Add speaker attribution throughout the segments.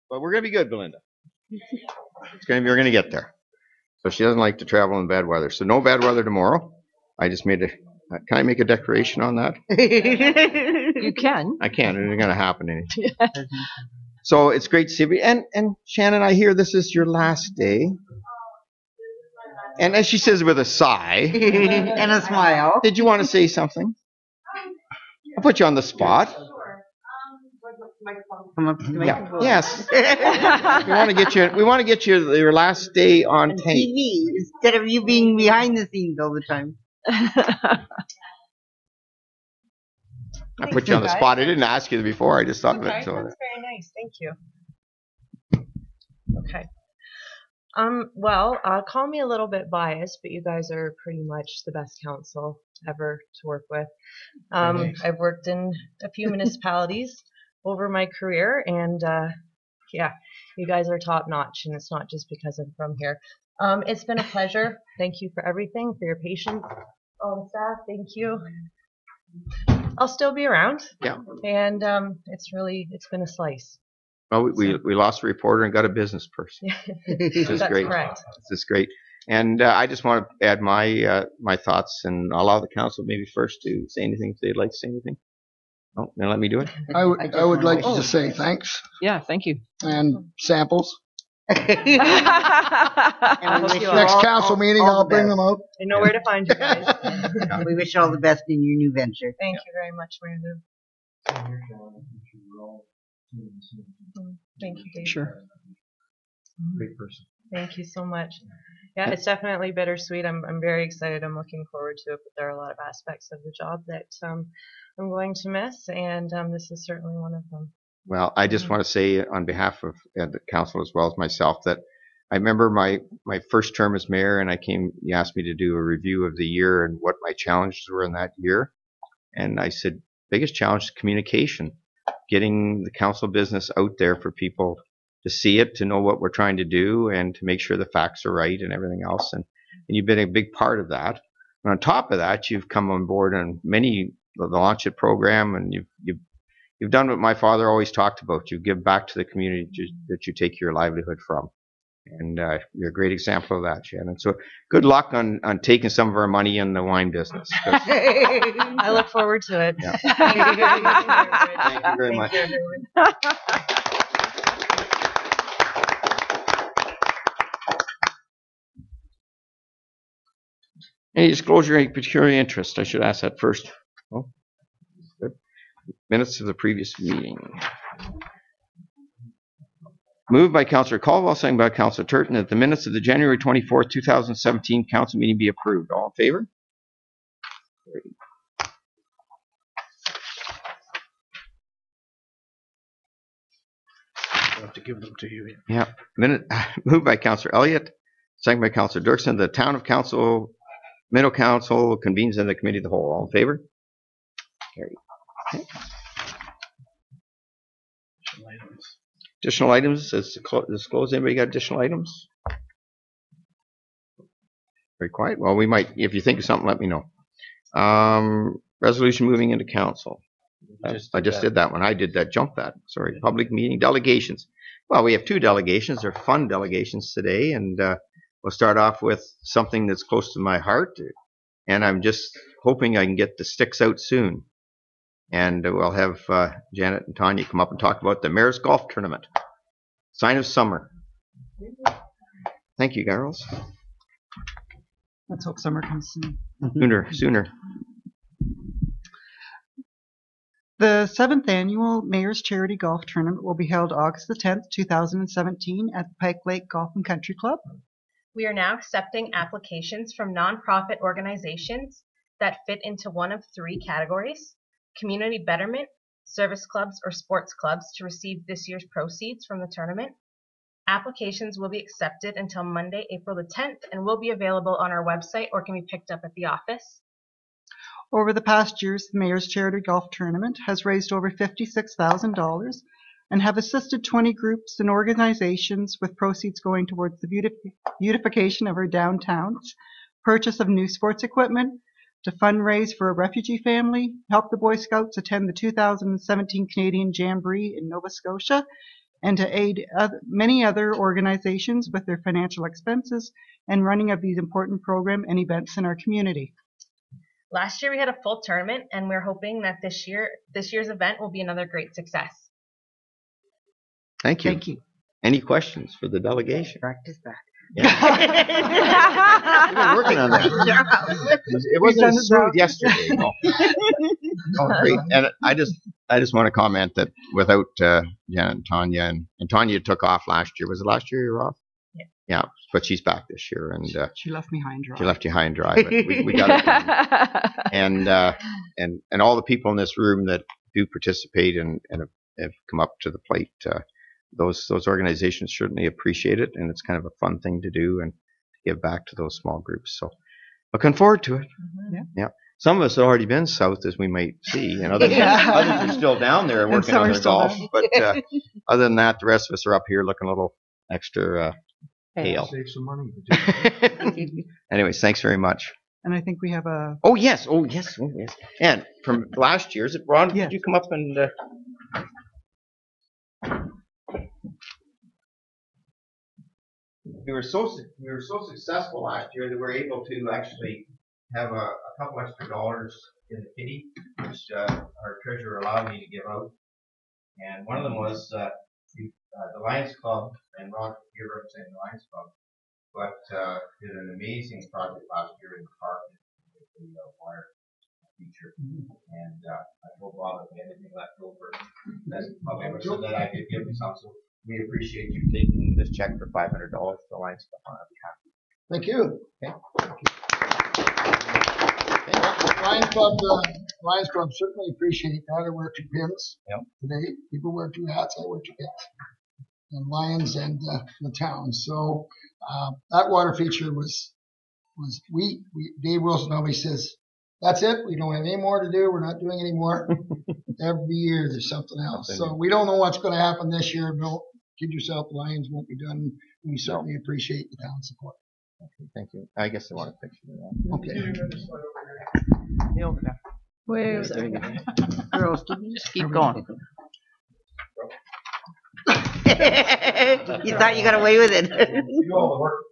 Speaker 1: But we're going to be good, Belinda. We're going to get there. So she doesn't like to travel in bad weather. So no bad weather tomorrow. I just made a. Can I make a declaration on that?
Speaker 2: You can.
Speaker 1: I can't. It isn't going to happen. So it's great to see you. And Shannon, I hear this is your last day. And as she says with a sigh
Speaker 3: and a smile.
Speaker 1: Did you want to say something? I'll put you on the spot. Yeah. Yes. We want to get you your last day on tape.
Speaker 3: TV instead of you being behind the scenes all the time.
Speaker 1: I put you on the spot. I didn't ask you before. I just thought of it. So.
Speaker 2: That's very nice. Thank you. Okay. Well, call me a little bit biased, but you guys are pretty much the best council ever to work with. I've worked in a few municipalities over my career, and yeah, you guys are top notch, and it's not just because I'm from here. It's been a pleasure. Thank you for everything, for your patience. All the staff, thank you. I'll still be around.
Speaker 1: Yeah.
Speaker 2: And it's been a slice.
Speaker 1: Well, we lost a reporter and got a business person. This is
Speaker 2: That's
Speaker 1: great.
Speaker 2: correct.
Speaker 1: This is great. And I just want to add my my thoughts, and I'll allow the council maybe first to say anything if they'd like to say anything. Oh, now let me do it.
Speaker 4: I would like to just say thanks.
Speaker 2: Yeah, thank you.
Speaker 4: And samples.
Speaker 3: And
Speaker 4: Next council meeting, I'll bring them out.
Speaker 2: I know where to find you guys.
Speaker 3: We wish you all the best in your new venture.
Speaker 2: Thank you very much, Mary Lou. Thank you, Dave.
Speaker 4: Sure.
Speaker 1: Great person.
Speaker 2: Thank you so much. Yeah, it's definitely bittersweet. I'm very excited. I'm looking forward to it, but there are a lot of aspects of the job that I'm going to miss, and this is certainly one of them.
Speaker 1: Well, I just want to say on behalf of the council as well as myself that I remember my first term as mayor, and you asked me to do a review of the year and what my challenges were in that year. And I said, biggest challenge is communication, getting the council business out there for people to see it, to know what we're trying to do, and to make sure the facts are right and everything else. And you've been a big part of that. And on top of that, you've come on board on the Launch It program, and you've done what my father always talked about. You give back to the community that you take your livelihood from. And you're a great example of that, Shannon. So good luck on taking some of our money in the wine business.
Speaker 2: I look forward to it.
Speaker 1: Yeah.
Speaker 2: Thank
Speaker 1: you very much. Any disclosure, any peculiar interest? I should ask that first. Oh, good. Minutes of the previous meeting. Moved by Councillor Caldwell, seconded by Councillor Turton, that the minutes of the January 24th, 2017 council meeting be approved. All in favor?
Speaker 4: I'll have to give them to you.
Speaker 1: Yeah. Moved by Councillor Elliott, seconded by Councillor Dirksen. The Town of Minto Council convenes in the committee of the whole. All in favor? Carried. Okay. Additional items as disclosed. Anybody got additional items? Very quiet. Well, we might. If you think of something, let me know. Resolution moving into council. I just did that one. I did that. Jump that. Sorry. Public meeting delegations. Well, we have two delegations. They're fun delegations today, and we'll start off with something that's close to my heart, and I'm just hoping I can get the sticks out soon. And we'll have Janet and Tanya come up and talk about the Mayor's Golf Tournament. Sign of summer. Thank you, girls.
Speaker 5: Let's hope summer comes soon.
Speaker 1: Sooner.
Speaker 5: The 7th Annual Mayor's Charity Golf Tournament will be held August the 10th, 2017 at the Pike Lake Golf and Country Club.
Speaker 6: We are now accepting applications from nonprofit organizations that fit into one of three categories: community betterment, service clubs, or sports clubs to receive this year's proceeds from the tournament. Applications will be accepted until Monday, April the 10th, and will be available on our website or can be picked up at the office.
Speaker 5: Over the past years, the Mayor's Charity Golf Tournament has raised over $56,000 and have assisted 20 groups and organizations, with proceeds going towards the beautification of our downtowns, purchase of new sports equipment, to fundraise for a refugee family, help the Boy Scouts attend the 2017 Canadian Jamboree in Nova Scotia, and to aid many other organizations with their financial expenses and running of these important programs and events in our community.
Speaker 6: Last year we had a full tournament, and we're hoping that this year's event will be another great success.
Speaker 1: Thank you.
Speaker 3: Thank you.
Speaker 1: Any questions for the delegation?
Speaker 3: Practice that.
Speaker 1: We've been working on that. It wasn't as smooth yesterday. No. Oh, great. And I just want to comment that without Janet and Tanya took off last year. Was it last year you were off?
Speaker 6: Yeah.
Speaker 1: Yeah, but she's back this year, and
Speaker 5: She left me high and dry.
Speaker 1: she left you high and dry. But we got it done. And all the people in this room that do participate and have come up to the plate. Those organizations certainly appreciate it, and it's kind of a fun thing to do and give back to those small groups. So looking forward to it.
Speaker 5: Yeah.
Speaker 1: Yeah. Some of us have already been south, as we might see, and others are still down there
Speaker 5: And
Speaker 1: working
Speaker 5: some
Speaker 1: on
Speaker 5: are
Speaker 1: their
Speaker 5: still
Speaker 1: golf.
Speaker 5: down.
Speaker 1: But other than that, the rest of us are up here looking a little extra pale.
Speaker 4: Save some money.
Speaker 1: Anyways, thanks very much.
Speaker 5: And I think we have a
Speaker 1: Oh yes. And from last year, is it Ron?
Speaker 5: Yes.
Speaker 1: Did you come up and? We were so successful last year that we were able to actually have a couple extra dollars in the kitty, which our treasurer allowed me to give out. And one of them was the Lions Club, and Ron, you're representing the Lions Club, but did an amazing project last year in the park with the wire feature. And I told Bob if we had anything left over, so that I could give him some. So we appreciate you taking this check for $500 to the Lions Club on our behalf.
Speaker 4: Thank you.
Speaker 1: Okay.
Speaker 4: Lions Club certainly appreciate that. I wear two pins.
Speaker 1: Yep.
Speaker 4: Today, people wear two hats. I wear two pins. And Lions and the town. So that water feature was Dave Wilson always says, that's it. We don't have any more to do. We're not doing any more. Every year there's something else. So we don't know what's going to happen this year. Don't kid yourself. The Lions won't be done. We certainly appreciate the town support.
Speaker 1: Okay, thank you. I guess I want a picture of that.
Speaker 4: Okay.
Speaker 3: Where is it? Girls, just keep going. You thought you got away with it.
Speaker 1: You do all the work.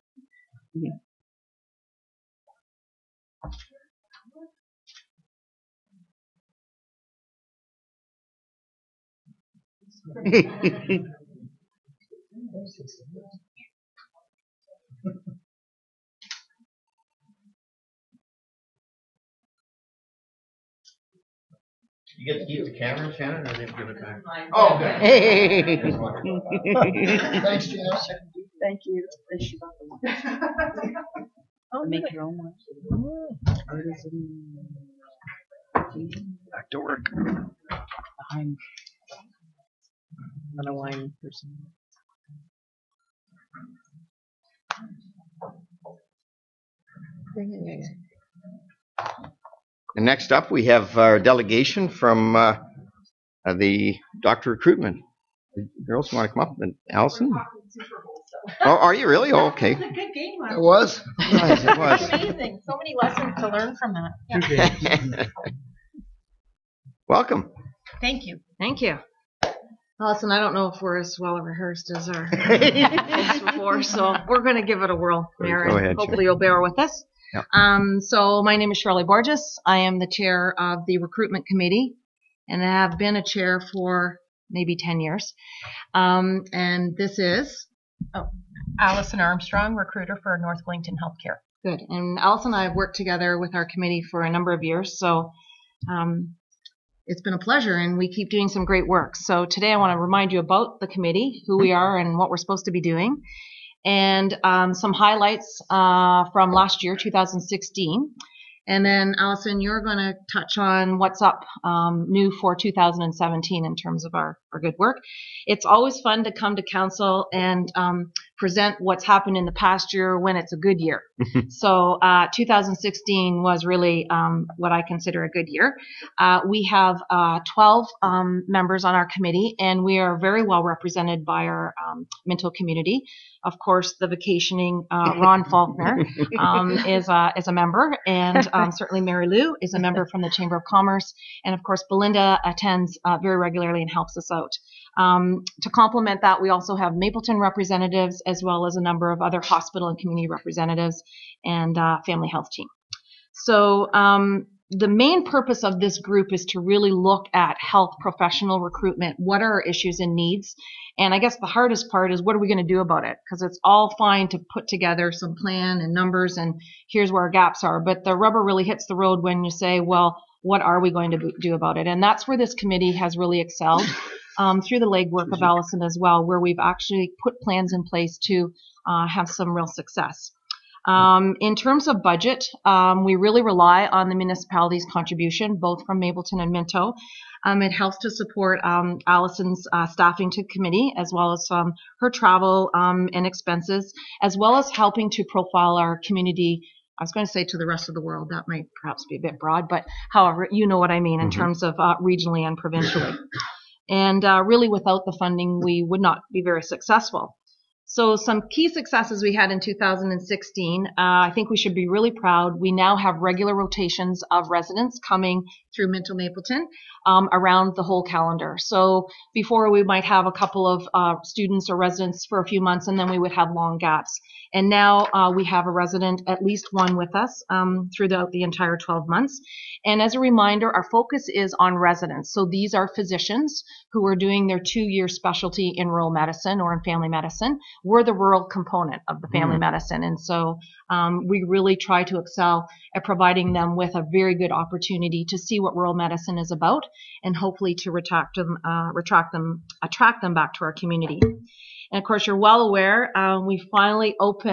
Speaker 1: You get to keep the camera, Shannon, or they give it back? Oh, okay.
Speaker 4: Thanks, Janet.
Speaker 5: thank you.
Speaker 3: Make your own one.
Speaker 4: Back to work.
Speaker 3: I'm not a wine person.
Speaker 1: And next up, we have our delegation from the doctor recruitment. The girls want to come up? And Allison? Oh, are you really? Oh, okay.
Speaker 6: It was a good game.
Speaker 4: It was?
Speaker 1: Nice, it was.
Speaker 6: Amazing. So many lessons to learn from that.
Speaker 1: Welcome.
Speaker 6: Thank you.
Speaker 2: Thank you. Allison, I don't know if we're as well rehearsed as our folks before, so we're going to give it a whirl, Mayor,
Speaker 1: Go
Speaker 2: and
Speaker 1: ahead,
Speaker 2: hopefully you'll bear with us.
Speaker 1: Yep.
Speaker 2: So my name is Shirley Borges. I am the chair of the recruitment committee, and I have been a chair for maybe 10 years. And this is
Speaker 6: Allison Armstrong, recruiter for North Wellington Healthcare.
Speaker 2: good. And Allison and I have worked together with our committee for a number of years, so it's been a pleasure, and we keep doing some great work. So today I want to remind you about the committee, who we are and what we're supposed to be doing, and some highlights from last year, 2016. And then, Allison, you're going to touch on what's up new for 2017 in terms of our good work. It's always fun to come to council and present what's happened in the past year when it's a good year. So 2016 was really what I consider a good year. We have 12 members on our committee, and we are very well represented by our Minto community. Of course, the vacationing Ron Faulkner is a member, and certainly Mary Lou is a member from the Chamber of Commerce, and of course Belinda attends very regularly and helps us out.
Speaker 6: To complement that, we also have Mapleton representatives as well as a number of other hospital and community representatives and family health team. So the main purpose of this group is to really look at health professional recruitment. What are our issues and needs? And I guess the hardest part is what are we going to do about it? Because it's all fine to put together some plan and numbers and here's where our gaps are. But the rubber really hits the road when you say, well, what are we going to do about it? And that's where this committee has really excelled through the legwork of Allison as well, where we've actually put plans in place to have some real success. In terms of budget, we really rely on the municipality's contribution, both from Mapleton and Minto. It helps to support Allison's staffing to committee, as well as her travel and expenses, as well as helping to profile our community. I was going to say to the rest of the world. That might perhaps be a bit broad, but however, you know what I mean in terms of regionally and provincially. And really, without the funding, we would not be very successful. So some key successes we had in 2016, I think we should be really proud. We now have regular rotations of residents coming through Minto Mapleton around the whole calendar. So before we might have a couple of students or residents for a few months and then we would have long gaps. And now we have a resident, at least one with us throughout the entire 12 months. And as a reminder, our focus is on residents. So these are physicians who are doing their 2-year specialty in rural medicine or in family medicine. We're the rural component of the family medicine. And so we really try to excel at providing them with a very good opportunity to see what rural medicine is about and hopefully to attract them back to our community. And of course, you're well aware, we finally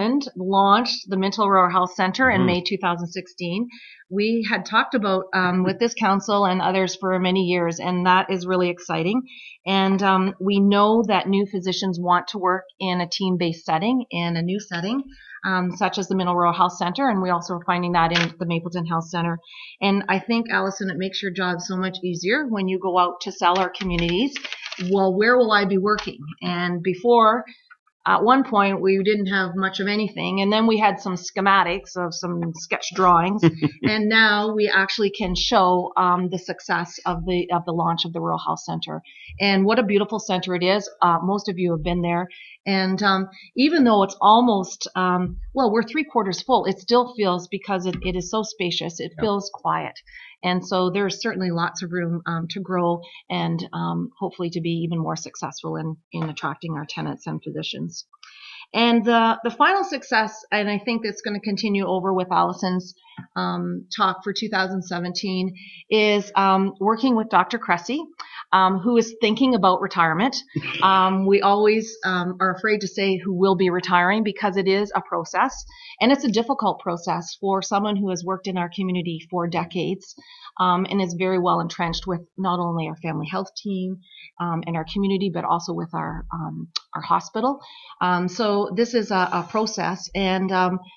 Speaker 6: launched the Minto Rural Health Center in May 2016. We had talked about with this council and others for many years, and that is really exciting. And we know that new physicians want to work in a team-based setting, in a new setting, such as the Minto Rural Health Center, and we also are finding that in the Mapleton Health Center. And I think, Allison, it makes your job so much easier when you go out to sell our communities. Well, where will I be working? And before, at one point, we didn't have much of anything. And then we had some schematics of some sketch drawings. And now we actually can show the success of the launch of the Rural Health Center. And what a beautiful center it is. Most of you have been there. And even though it's almost, we're 3/4 full, it still feels, because it is so spacious, it feels quiet. And so there's certainly lots of room to grow and hopefully to be even more successful in attracting our tenants and physicians. And the final success, and I think that's going to continue over with Allison's talk for 2017, is working with Dr. Cressy, who is thinking about retirement. We always are afraid to say who will be retiring because it is a process, and it's a difficult process for someone who has worked in our community for decades and is very well entrenched with not only our family health team and our community, but also with our hospital. So this is a process, and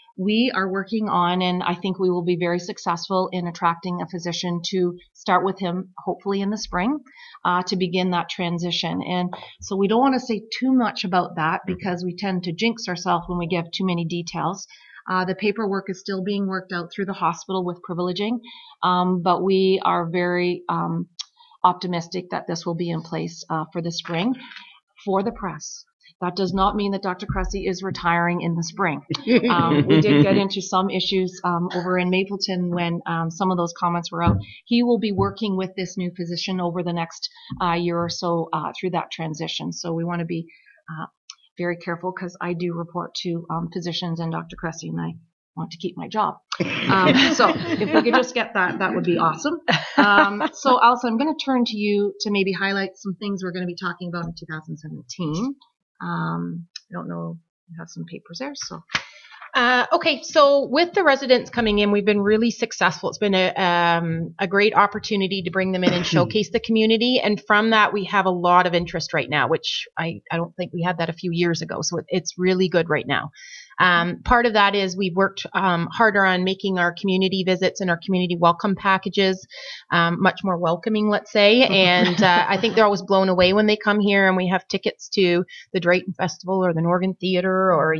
Speaker 6: we are working on, and I think we will be very successful in attracting a physician to start with him, hopefully in the spring, to begin that transition. And so we don't want to say too much about that because we tend to jinx ourselves when we give too many details. The paperwork is still being worked out through the hospital with privileging, but we are very optimistic that this will be in place for the spring. For the press, that does not mean that Dr. Cressy is retiring in the spring. We did get into some issues over in Mapleton when some of those comments were out. He will be working with this new physician over the next year or so through that transition. So we want to be very careful because I do report to physicians and Dr. Cressy, and I want to keep my job. So if we could just get that, that would be awesome. So Allison, I'm going to turn to you to maybe highlight some things we're going to be talking about in 2017. I don't know, you have some papers there, so.
Speaker 7: Okay, so with the residents coming in, we've been really successful. It's been a great opportunity to bring them in and showcase the community. And from that, we have a lot of interest right now, which I don't think we had that a few years ago. So it's really good right now. Part of that is we've worked harder on making our community visits and our community welcome packages much more welcoming, let's say. And I think they're always blown away when they come here and we have tickets to the Drayton Festival or the Norgan Theatre or,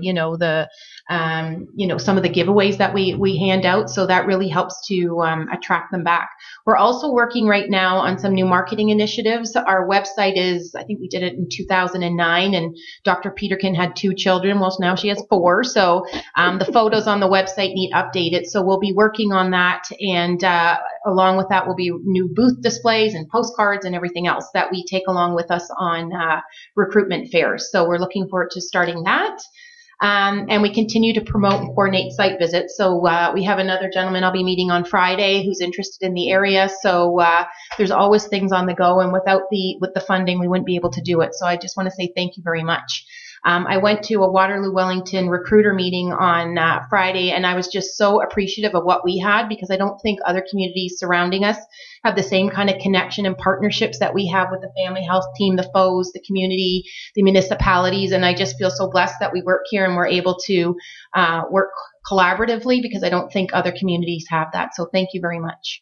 Speaker 7: some of the giveaways that we hand out. So that really helps to attract them back. We're also working right now on some new marketing initiatives. Our website is, I think we did it in 2009, and Dr. Peterkin had 2 children. Well, now she has 4. So the photos on the website need updated. So we'll be working on that. And along with that will be new booth displays and postcards and everything else that we take along with us on recruitment fairs. So we're looking forward to starting that. And we continue to promote and coordinate site visits. So we have another gentleman I'll be meeting on Friday who's interested in the area. So there's always things on the go, and with the funding, we wouldn't be able to do it. So I just want to say thank you very much. I went to a Waterloo Wellington recruiter meeting on Friday, and I was just so appreciative of what we had, because I don't think other communities surrounding us have the same kind of connection and partnerships that we have with the family health team, the FOs, the community, the municipalities. And I just feel so blessed that we work here and we're able to work collaboratively, because I don't think other communities have that. So thank you very much.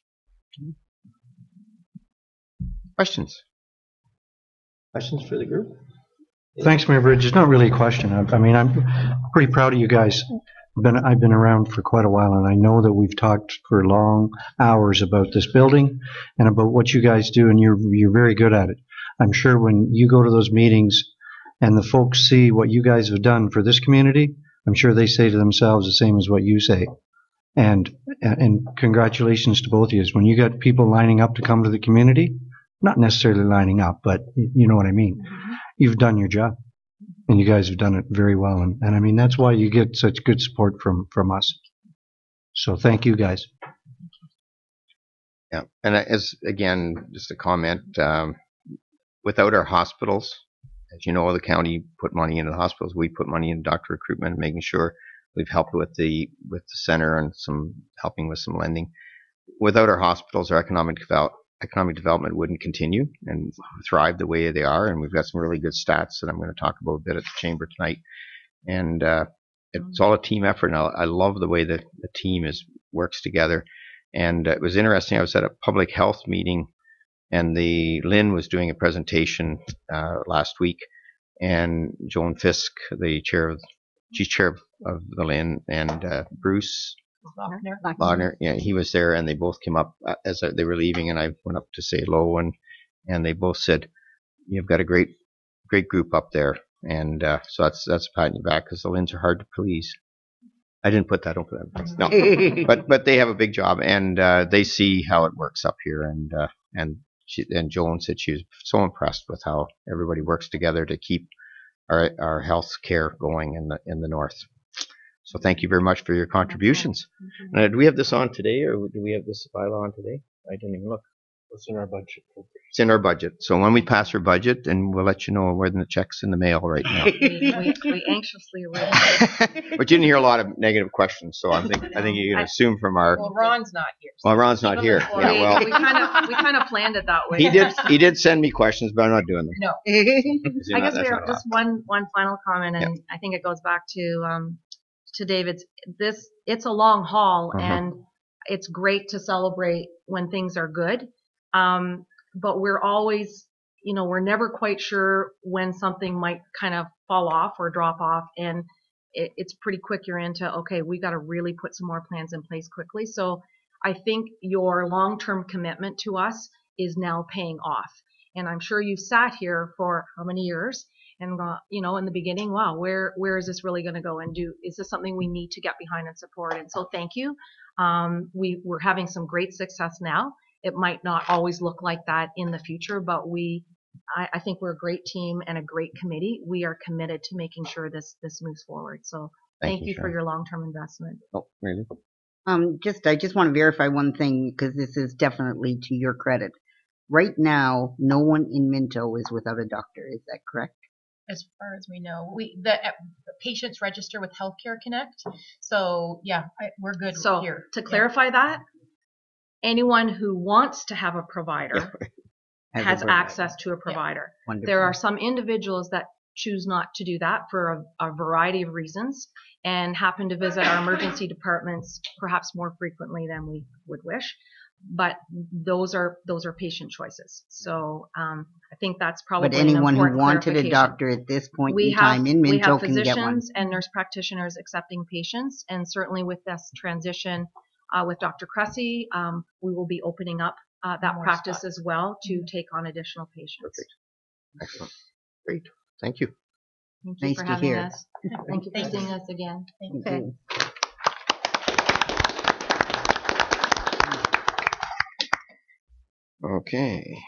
Speaker 1: Questions? Questions for the group?
Speaker 8: Thanks, Mayor Bridge. It's not really a question. I mean, I'm pretty proud of you guys. I've been around for quite a while, and I know that we've talked for long hours about this building and about what you guys do, and you're very good at it. I'm sure when you go to those meetings and the folks see what you guys have done for this community, I'm sure they say to themselves the same as what you say. And congratulations to both of you. When you got people lining up to come to the community, not necessarily lining up, but you know what I mean. You've done your job, and you guys have done it very well. And I mean, that's why you get such good support from us. So thank you, guys.
Speaker 1: Yeah, and again, just a comment, without our hospitals, as you know, the county put money into the hospitals. We put money into doctor recruitment, making sure we've helped with the center and helping with some lending. Without our hospitals, our economic development wouldn't continue and thrive the way they are. And we've got some really good stats that I'm going to talk about a bit at the chamber tonight. And it's all a team effort. And I love the way that the team works together. And it was interesting. I was at a public health meeting, and Lynn was doing a presentation last week, and Joan Fisk, she's chair of the Lynn, and Bruce Wagner, yeah, he was there, and they both came up as they were leaving, and I went up to say hello, and they both said, "You've got a great group up there," and so that's patting you back, because the Lyns are hard to please. I didn't put that over them. No, but they have a big job, and they see how it works up here, and Joan said she was so impressed with how everybody works together to keep our health care going in the north. So thank you very much for your contributions. Do we have this on today, or do we have this bylaw on today? I didn't even look.
Speaker 9: It's in our budget.
Speaker 1: It's in our budget. So when we pass our budget, and we'll let you know where the check's in the mail right now.
Speaker 2: We anxiously await.
Speaker 1: But you didn't hear a lot of negative questions, so I think you can assume from our.
Speaker 7: Well, Ron's not here.
Speaker 1: Well, Ron's not here. Yeah, well,
Speaker 2: we kind of planned it that way.
Speaker 1: He did send me questions, but I'm not doing them.
Speaker 2: No. I guess we have just one final comment, and I think it goes back to David's. It's a long haul, and it's great to celebrate when things are good. But we're always, we're never quite sure when something might kind of fall off or drop off. And it's pretty quick. You're into, okay, we got to really put some more plans in place quickly. So I think your long-term commitment to us is now paying off. And I'm sure you've sat here for how many years and gone, in the beginning, wow, where is this really going to go, and is this something we need to get behind and support? And so thank you. We're having some great success now. It might not always look like that in the future, but I think we're a great team and a great committee. We are committed to making sure this moves forward. So thank you for your long-term investment.
Speaker 1: Oh, really?
Speaker 3: I just want to verify one thing, because this is definitely to your credit. Right now, no one in Minto is without a doctor. Is that correct?
Speaker 7: As far as we know, the patients register with Healthcare Connect. So yeah, we're good here.
Speaker 2: To clarify that, anyone who wants to have a provider has access to a provider.
Speaker 3: Wonderful.
Speaker 2: There are some individuals that
Speaker 9: choose not to do that for a variety of reasons and happen to visit our emergency departments perhaps more frequently than we would wish. But those are patient choices. So I think that's probably
Speaker 3: But anyone
Speaker 9: an
Speaker 3: who
Speaker 9: important
Speaker 3: wanted a
Speaker 9: clarification.
Speaker 3: doctor at this point in time in
Speaker 9: We
Speaker 3: Minto
Speaker 9: have
Speaker 3: can get one.
Speaker 9: physicians and nurse practitioners accepting patients, and certainly with this transition with Dr. Cressy, we will be opening up that practice as well to take on additional patients.
Speaker 1: Perfect. Excellent. Great. Thank you.
Speaker 9: Thank you
Speaker 3: Nice
Speaker 9: for
Speaker 3: to
Speaker 9: having
Speaker 3: hear.
Speaker 9: us. Thank you for seeing us again.
Speaker 3: Thank you.
Speaker 1: Okay.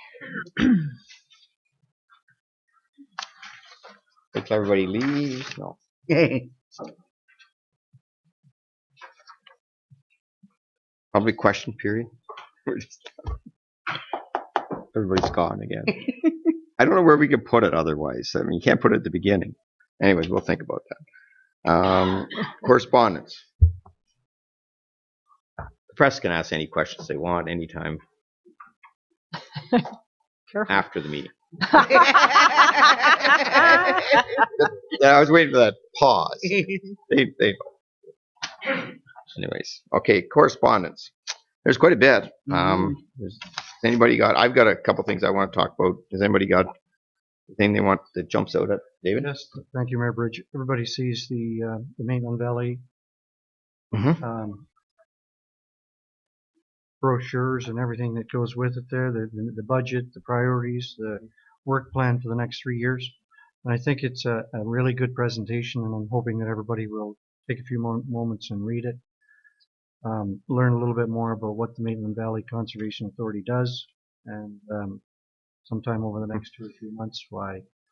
Speaker 1: Wait till everybody leaves. No. Public question period. Everybody's gone again. I don't know where we could put it otherwise. I mean, you can't put it at the beginning. Anyways, we'll think about that. Correspondence. The press can ask any questions they want anytime after the meeting. I was waiting for that pause. They Anyways, okay, correspondence. There's quite a bit. Has anybody got? I've got a couple things I want to talk about. Has anybody got anything they want that jumps out at David?
Speaker 8: Yes, thank you, Mayor Bridge. Everybody sees the Maitland Valley brochures and everything that goes with it there, the budget, the priorities, the work plan for the next 3 years. And I think it's a really good presentation, and I'm hoping that everybody will take a few moments and read it. Learn a little bit more about what the Maitland Valley Conservation Authority does, and sometime over the next 2 or 3 months, why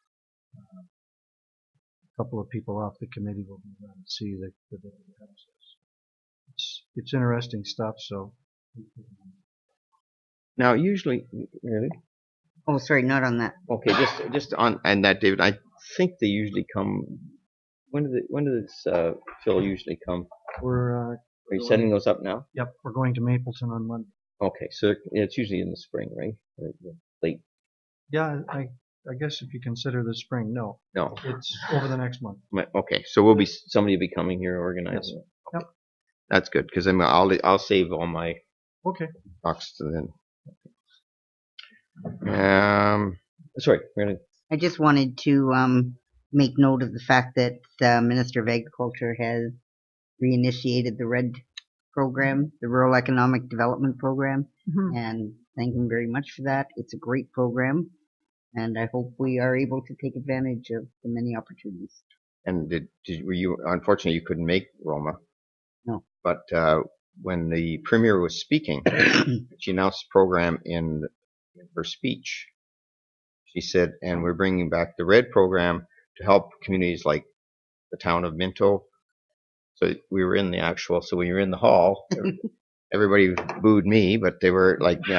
Speaker 8: a couple of people off the committee will be able to see the process. It's interesting stuff. So
Speaker 1: now, usually, really.
Speaker 3: Oh, sorry, not on that.
Speaker 1: Okay, just on and that, David. I think they usually come. When does Phil usually come?
Speaker 8: Are
Speaker 1: you setting those up now?
Speaker 8: Yep, we're going to Mapleton on Monday.
Speaker 1: Okay, so it's usually in the spring, right? Late.
Speaker 8: Yeah, I guess if you consider the spring, no.
Speaker 1: No.
Speaker 8: It's over the next month.
Speaker 1: Okay, so somebody will be coming here organizing.
Speaker 8: Yes. Yep.
Speaker 1: That's good, because I'll save all my talks to then. Sorry, really.
Speaker 3: I just wanted to make note of the fact that the Minister of Agriculture has reinitiated the RED program, the Rural Economic Development Program, and thank him very much for that. It's a great program, and I hope we are able to take advantage of the many opportunities. And
Speaker 1: were you, unfortunately, you couldn't make Roma?
Speaker 3: No.
Speaker 1: But when the Premier was speaking, she announced the program in her speech. She said, and we're bringing back the RED program to help communities like the town of Minto. So we were in the actual, so when you were in the hall, everybody booed me, but they were like, yeah.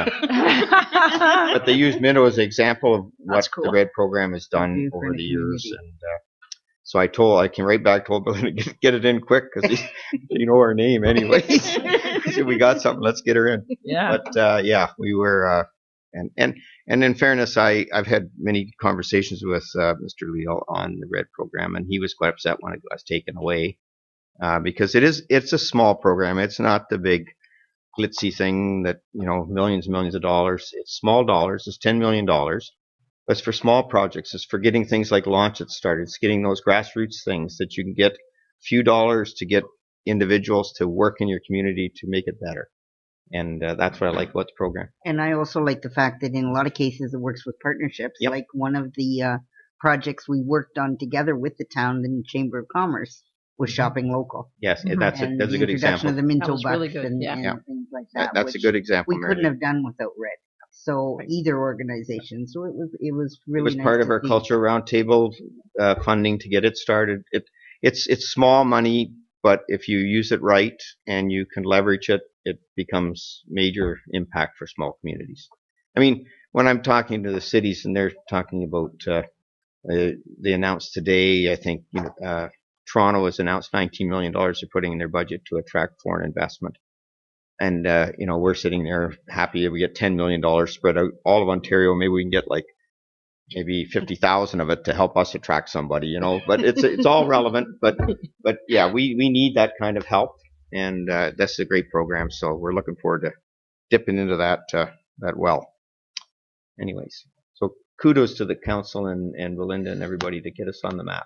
Speaker 1: But they used Minto as an example of what the RED program has done over the years. And so I came right back, told Billy to get it in quick, because you know her name anyways. So we got something, let's get her in.
Speaker 10: Yeah.
Speaker 1: But yeah, we were, and in fairness, I've had many conversations with Mr. Leal on the RED program, and he was quite upset when it was taken away. Because it's a small program. It's not the big glitzy thing that, millions and millions of dollars. It's small dollars. It's $10 million. But it's for small projects. It's for getting things like Launch It started. It's getting those grassroots things that you can get a few dollars to get individuals to work in your community to make it better. And that's what I like about the program.
Speaker 3: And I also like the fact that in a lot of cases it works with partnerships. Yep. Like one of the projects we worked on together with the town and Chamber of Commerce was shopping local.
Speaker 1: Yes, that's a good example.
Speaker 3: Of the Minto
Speaker 10: was really good.
Speaker 3: and things like that.
Speaker 1: That's a good example.
Speaker 3: We couldn't have done without RED. So either organization. So it was really.
Speaker 1: It was
Speaker 3: nice
Speaker 1: part of our culture roundtable funding to get it started. It's small money, but if you use it right and you can leverage it, it becomes major impact for small communities. I mean, when I'm talking to the cities and they're talking about, they announced today, I think, Toronto has announced $19 million they're putting in their budget to attract foreign investment. And, we're sitting there happy if we get $10 million spread out all of Ontario. Maybe we can get like maybe 50,000 of it to help us attract somebody, you know. But it's all relevant. But yeah, we need that kind of help, and that's a great program. So we're looking forward to dipping into that well. Anyways, so kudos to the council and Belinda and everybody to get us on the map.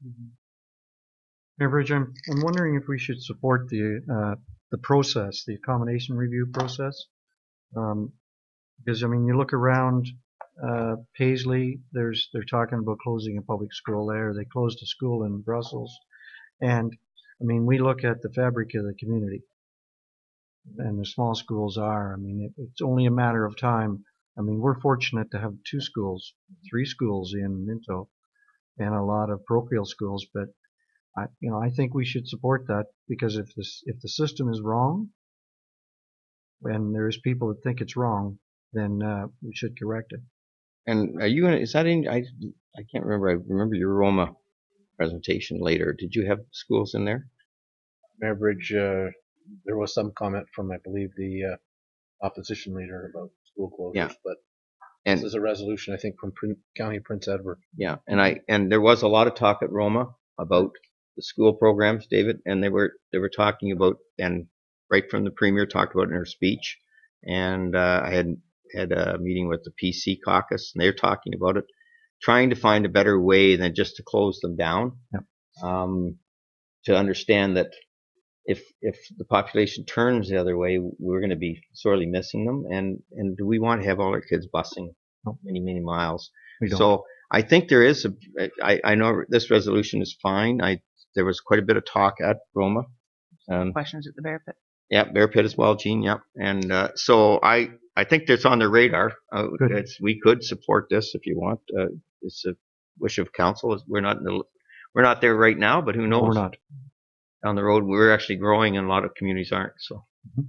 Speaker 8: Mayor Bridge, I'm wondering if we should support the process, the accommodation review process, because I mean, you look around Paisley, they're talking about closing a public school there. They closed a school in Brussels, and I mean, we look at the fabric of the community, and the small schools are. I mean, it's only a matter of time. I mean, we're fortunate to have 2 schools, 3 schools in Minto, and a lot of parochial schools, but I think we should support that, because if the system is wrong, and there's people that think it's wrong, then we should correct it.
Speaker 1: And are you gonna? Is that in? I can't remember. I remember your Roma presentation later. Did you have schools in there?
Speaker 10: Mayor Bridge, there was some comment from, I believe, the opposition leader about school closures,
Speaker 1: Yeah.
Speaker 10: but
Speaker 1: And
Speaker 10: this is a resolution, I think, from County Prince Edward.
Speaker 1: yeah, and there was a lot of talk at Roma about the school programs, David, and they were talking about, and right from the premier talked about in her speech, and I had a meeting with the PC caucus, and they're talking about it, trying to find a better way than just to close them down.
Speaker 8: Yeah.
Speaker 1: To understand that if the population turns the other way, we're going to be sorely missing them, and do we want to have all our kids busing many miles?
Speaker 8: We don't.
Speaker 1: So I think there is I know this resolution is fine. There was quite a bit of talk at Roma.
Speaker 11: Questions at the Bear Pit.
Speaker 1: Yeah, Bear Pit as well, Gene. Yep. And so I think that's on their radar. We could support this if you want. It's a wish of council. We're not there right now, but who knows?
Speaker 8: We're not.
Speaker 1: Down the road, we're actually growing, and a lot of communities aren't. So,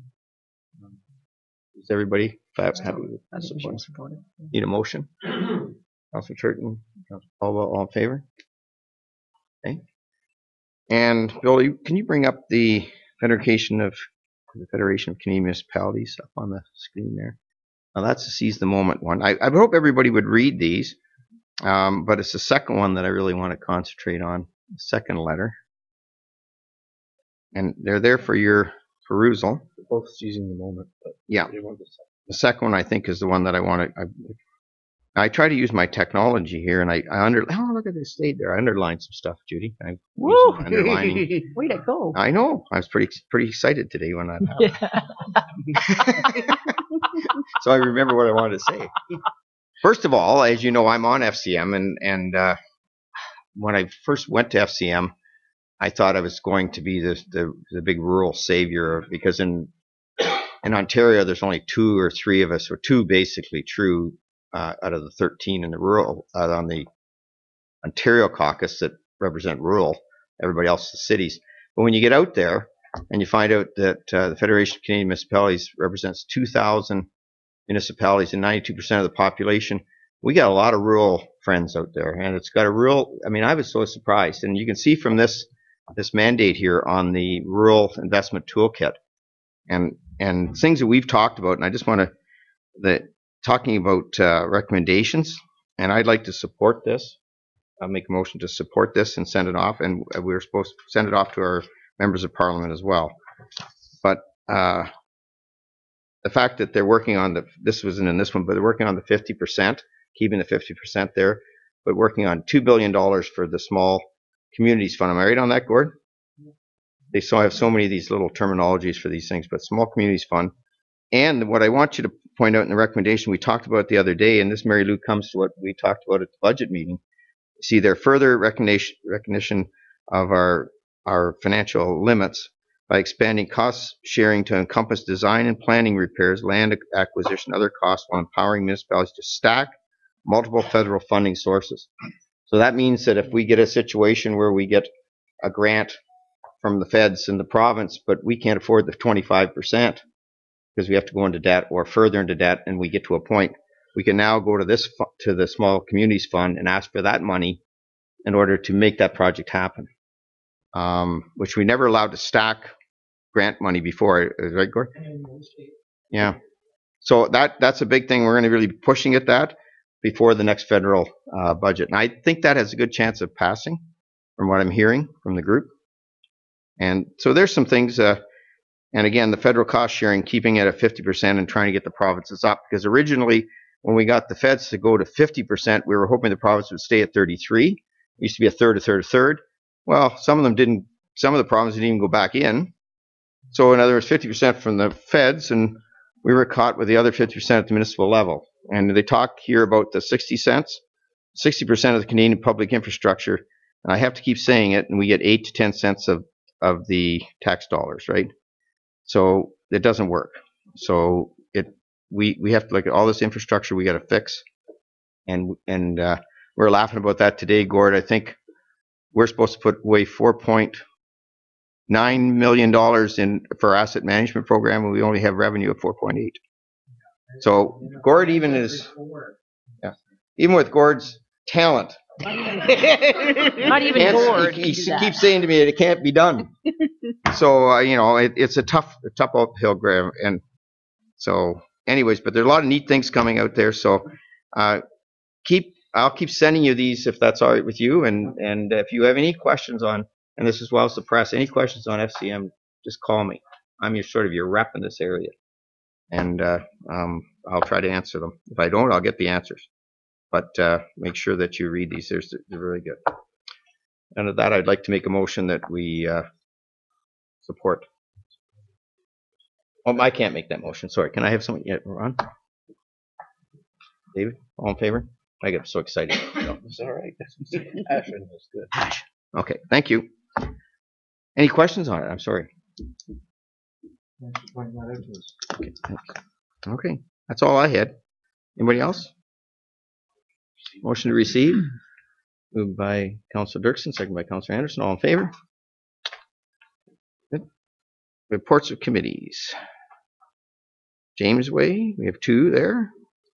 Speaker 1: is everybody happy with support? Need a motion? Councilor Turton, all in favor? Okay. And Bill, can you bring up the Federation of Canadian Municipalities up on the screen there? Now that's a seize the moment one. I hope everybody would read these, but it's the second one that I really want to concentrate on. The second letter, and they're there for your perusal.
Speaker 10: They're both seizing the moment. But
Speaker 1: yeah, the second one I think is the one that I want to. I try to use my technology here, and I oh, look at this stayed there. I underlined some stuff, Judy.
Speaker 11: Woo!
Speaker 1: Underlining.
Speaker 11: Way to go!
Speaker 1: I know. I was pretty excited today when that happened. So I remember what I wanted to say. First of all, as you know, I'm on FCM, and when I first went to FCM, I thought I was going to be the big rural savior, because in Ontario there's only 2 or 3 of us, or 2 basically true. Out of the 13 in the rural, on the Ontario caucus that represent rural, everybody else is cities. But when you get out there and you find out that the Federation of Canadian Municipalities represents 2,000 municipalities and 92% of the population, we got a lot of rural friends out there. And it's got a real, I mean, I was so surprised. And you can see from this mandate here on the Rural Investment Toolkit and things that we've talked about, and I just want to, talking about recommendations, and I'd like to support this. I'll make a motion to support this and send it off, and we're supposed to send it off to our members of parliament as well. But the fact that they're working on this wasn't in this one, but they're working on the 50%, keeping the 50% there, but working on $2 billion for the Small Communities Fund. Am I right on that, Gord? They have so many of these little terminologies for these things, but Small Communities Fund. And what I want you to point out in the recommendation we talked about the other day, and this, Mary Lou, comes to what we talked about at the budget meeting. See, there further recognition of our financial limits by expanding cost sharing to encompass design and planning repairs, land acquisition, other costs, while empowering municipalities to stack multiple federal funding sources. So that means that if we get a situation where we get a grant from the feds and the province, but we can't afford the 25%, because we have to go into debt or further into debt, and we get to a point, we can now go to the Small Communities Fund and ask for that money in order to make that project happen, which we never allowed to stack grant money before, right, Gord? Yeah. So that's a big thing. We're going to really be pushing at that. before the next federal budget. And I think that has a good chance of passing from what I'm hearing from the group. And so there's some things, and again, the federal cost sharing, keeping it at 50% and trying to get the provinces up, because originally when we got the feds to go to 50%, we were hoping the province would stay at 33. It used to be a third, a third, a third. Well, some of them didn't, some of the provinces didn't even go back in. So in other words, 50% from the feds, and we were caught with the other 50% at the municipal level. And they talk here about the 60 cents, 60% of the Canadian public infrastructure, and I have to keep saying it, and we get 8 to 10 cents of the tax dollars, right? So it doesn't work. So we have to look at all this infrastructure we got to fix, and we're laughing about that today, Gord. I think we're supposed to put away $4.9 million in for our asset management program, and we only have revenue of 4.8. So Gord even is, yeah, even with Gord's talent,
Speaker 11: Not even bored.
Speaker 1: he keeps saying to me it can't be done. So you know, it's a tough uphill grab. And so, anyways, but there are a lot of neat things coming out there. So I'll keep sending you these if that's all right with you. And if you have any questions on, and this as well as the press, any questions on FCM, just call me. I'm your rep in this area, and I'll try to answer them. If I don't, I'll get the answers. But make sure that you read these. They're really good. And with that, I'd like to make a motion that we support. Oh, I can't make that motion. Sorry. Can I have someone? Yeah, Ron? David? All in favor? I get so excited. No.
Speaker 10: It's all right. Passion is good.
Speaker 1: Passion. Okay. Thank you. Any questions on it? I'm sorry. Okay. Thanks. Okay. That's all I had. Anybody else? Motion to receive. Moved by Councillor Dirksen, second by Councillor Anderson. All in favor? Good. Reports of committees. James Way, we have 2 there.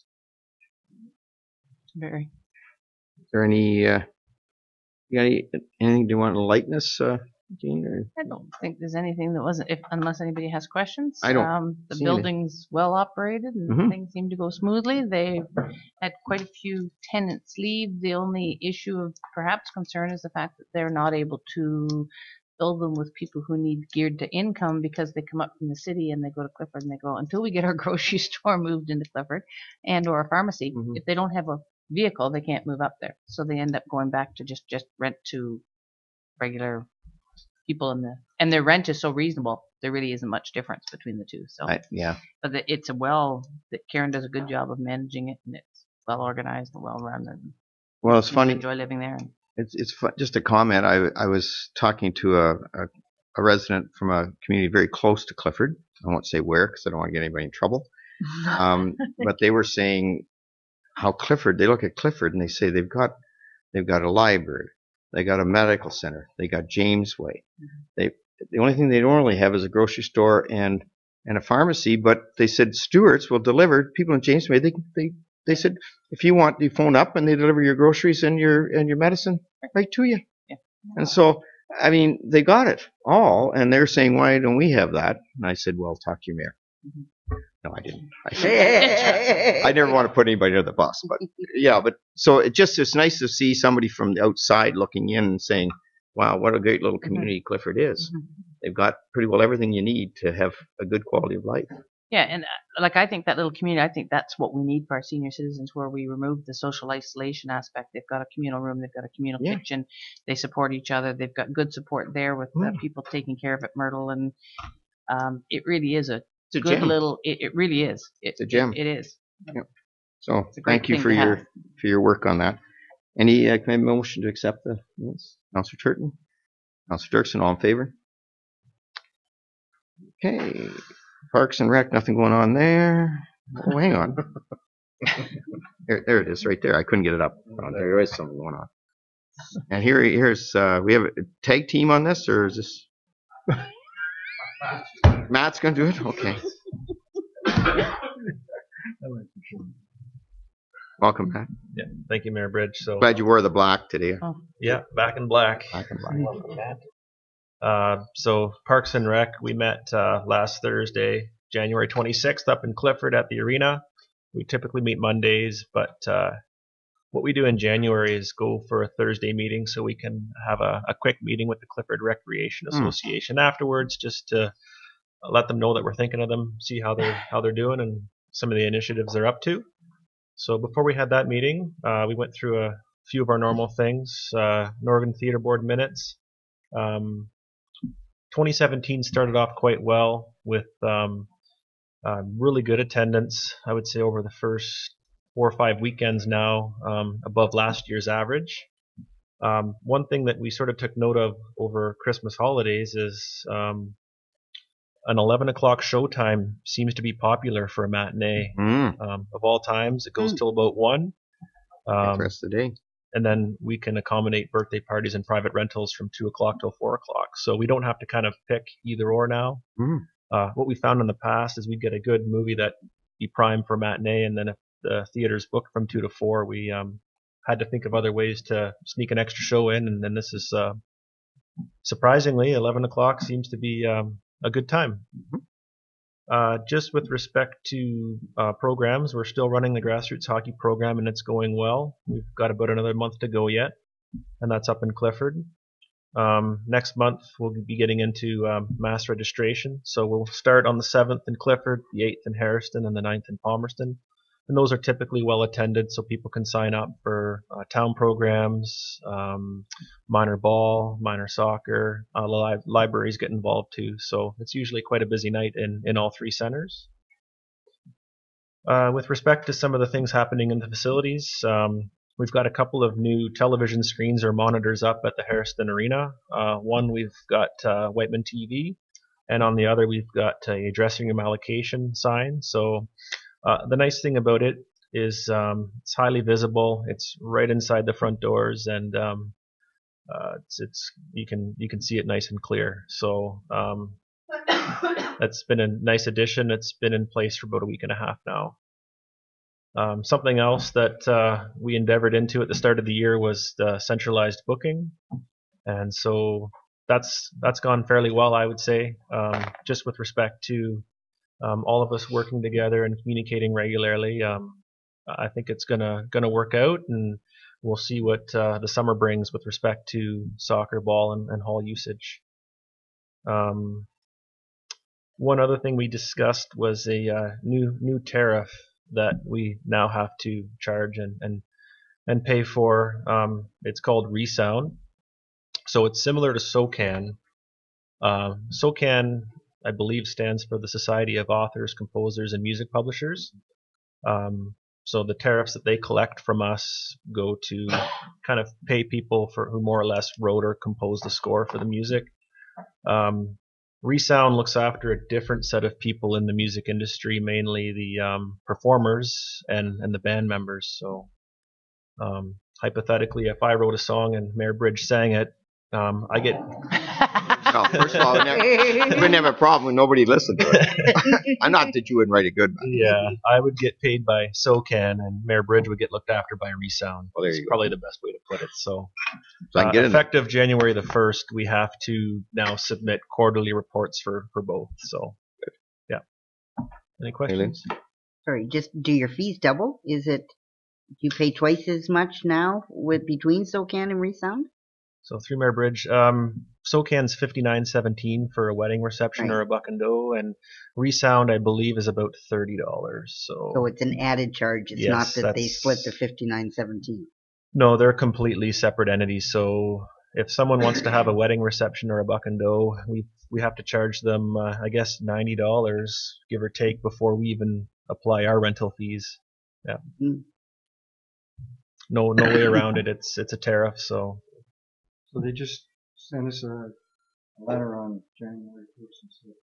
Speaker 11: Very.
Speaker 1: Is there any, you got anything do you want to enlighten us, Jean? Or?
Speaker 11: I don't think there's anything that wasn't, unless anybody has questions.
Speaker 1: I don't.
Speaker 11: The building's well operated and things seem to go smoothly. They've had quite a few tenants leave. The only issue of perhaps concern is the fact that they're not able to fill them with people who need geared to income, because they come up from the city and they go to Clifford and they go, until we get our grocery store moved into Clifford and or a pharmacy, if they don't have a vehicle, they can't move up there. So they end up going back to just rent to regular people and their rent is so reasonable, there really isn't much difference between the two. So
Speaker 1: yeah,
Speaker 11: but it's that Karen does a good job of managing it, and it's well organized and well run, and
Speaker 1: well, it's funny.
Speaker 11: Enjoy living there.
Speaker 1: It's fun, just a comment. I was talking to a resident from a community very close to Clifford. I won't say where because I don't want to get anybody in trouble. But they were saying how Clifford. They look at Clifford and they say they've got a library, they got a medical center, they got James Way. The only thing they don't really have is a grocery store and a pharmacy. But they said Stewart's will deliver. People in James Way, they said if you want, you phone up and they deliver your groceries and your medicine right to you.
Speaker 11: Yeah.
Speaker 1: And so, I mean, they got it all, and they're saying, why don't we have that? And I said, well, talk to your mayor. No, I didn't. I never want to put anybody under the bus, but yeah. But so it's nice to see somebody from the outside looking in and saying, wow, what a great little community Clifford is. They've got pretty well everything you need to have a good quality of life.
Speaker 11: Yeah, and I think that little community, I think that's what we need for our senior citizens, where we remove the social isolation aspect. They've got a communal room, they've got a communal kitchen, they support each other, they've got good support there with people taking care of it, Myrtle, and it really is a good
Speaker 1: gem.
Speaker 11: little. It really is.
Speaker 1: It's a gem.
Speaker 11: It is.
Speaker 1: Yep. So thank you for your work on that. Any can I have a motion to accept the minutes? Councillor Turton, Councillor Dirksen, all in favor? Okay. Parks and Rec, nothing going on there. Oh, hang on. There it is, right there. I couldn't get it up. Oh, there is something going on. And here's we have a tag team on this, or is this Matt's gonna do it? Okay. Welcome, Matt.
Speaker 12: Yeah, thank you, Mayor Bridge. So
Speaker 1: glad you wore the black today.
Speaker 11: Oh.
Speaker 12: Yeah, back in black.
Speaker 1: Black and black.
Speaker 12: Welcome, Matt. So Parks and Rec, we met last Thursday, January 26th, up in Clifford at the arena. We typically meet Mondays, but what we do in January is go for a Thursday meeting so we can have a quick meeting with the Clifford Recreation Association afterwards, just to let them know that we're thinking of them, see how they're doing and some of the initiatives they're up to. So before we had that meeting, we went through a few of our normal things. Northern Theatre Board minutes. 2017 started off quite well with really good attendance. I would say over the first 4 or 5 weekends now, above last year's average. One thing that we sort of took note of over Christmas holidays is an 11 o'clock showtime seems to be popular for a matinee. Of all times, it goes till about 1.
Speaker 1: The rest of the day.
Speaker 12: And then we can accommodate birthday parties and private rentals from 2 o'clock till 4 o'clock. So we don't have to kind of pick either or now. What we found in the past is we get a good movie that be primed for matinee, and then if the theater's booked from 2 to 4, we had to think of other ways to sneak an extra show in, and then this is surprisingly 11 o'clock seems to be a good time. Just with respect to programs, we're still running the grassroots hockey program, and it's going well. We've got about another month to go yet, and that's up in Clifford. Next month, we'll be getting into mass registration. So we'll start on the 7th in Clifford, the 8th in Harrison, and the 9th in Palmerston. And those are typically well attended, so people can sign up for town programs, minor ball, minor soccer. Libraries get involved too, so it's usually quite a busy night in all 3 centers. With respect to some of the things happening in the facilities, we've got a couple of new television screens or monitors up at the Harrison Arena. One we've got Whiteman TV, and on the other we've got a dressing room allocation sign. So the nice thing about it is it's highly visible. It's right inside the front doors, and you can see it nice and clear. So that's been a nice addition. It's been in place for about a week and a half now. Something else that we endeavored into at the start of the year was the centralized booking, and so that's gone fairly well, I would say, just with respect to all of us working together and communicating regularly. I think it's gonna work out, and we'll see what the summer brings with respect to soccer ball and hall usage. One other thing we discussed was a new tariff that we now have to charge and pay for. It's called Resound. So it's similar to SOCAN. SOCAN, I believe, stands for the Society of Authors, Composers, and Music Publishers. So the tariffs that they collect from us go to kind of pay people who more or less wrote or composed the score for the music. Resound looks after a different set of people in the music industry, mainly the performers and the band members. So hypothetically, if I wrote a song and Mayor Bridge sang it, I get...
Speaker 1: Well, first of all, we wouldn't have a problem when nobody listened to it. I'm not that you wouldn't write a good one.
Speaker 12: Yeah, I would get paid by SOCAN, and Mayor Bridge would get looked after by Resound.
Speaker 1: Well, there
Speaker 12: That's
Speaker 1: you go.
Speaker 12: probably the best way to put it. So
Speaker 1: I can get in there.
Speaker 12: effective January the 1st, we have to now submit quarterly reports for both. So, yeah. Any questions?
Speaker 3: Sorry, just do your fees double? Is it, do you pay twice as much now between SOCAN and Resound?
Speaker 12: So through Mayor Bridge, SOCAN's $59.17 for a wedding reception or a buck and doe, and Resound, I believe, is about $30.
Speaker 3: So it's an added charge. It's not that they split the $59.17.
Speaker 12: No, they're completely separate entities. So if someone wants to have a wedding reception or a buck and doe, we have to charge them, I guess, $90, give or take, before we even apply our rental fees. Yeah. No way around it. It's a tariff. So
Speaker 8: they just sent us a letter on January 1st and said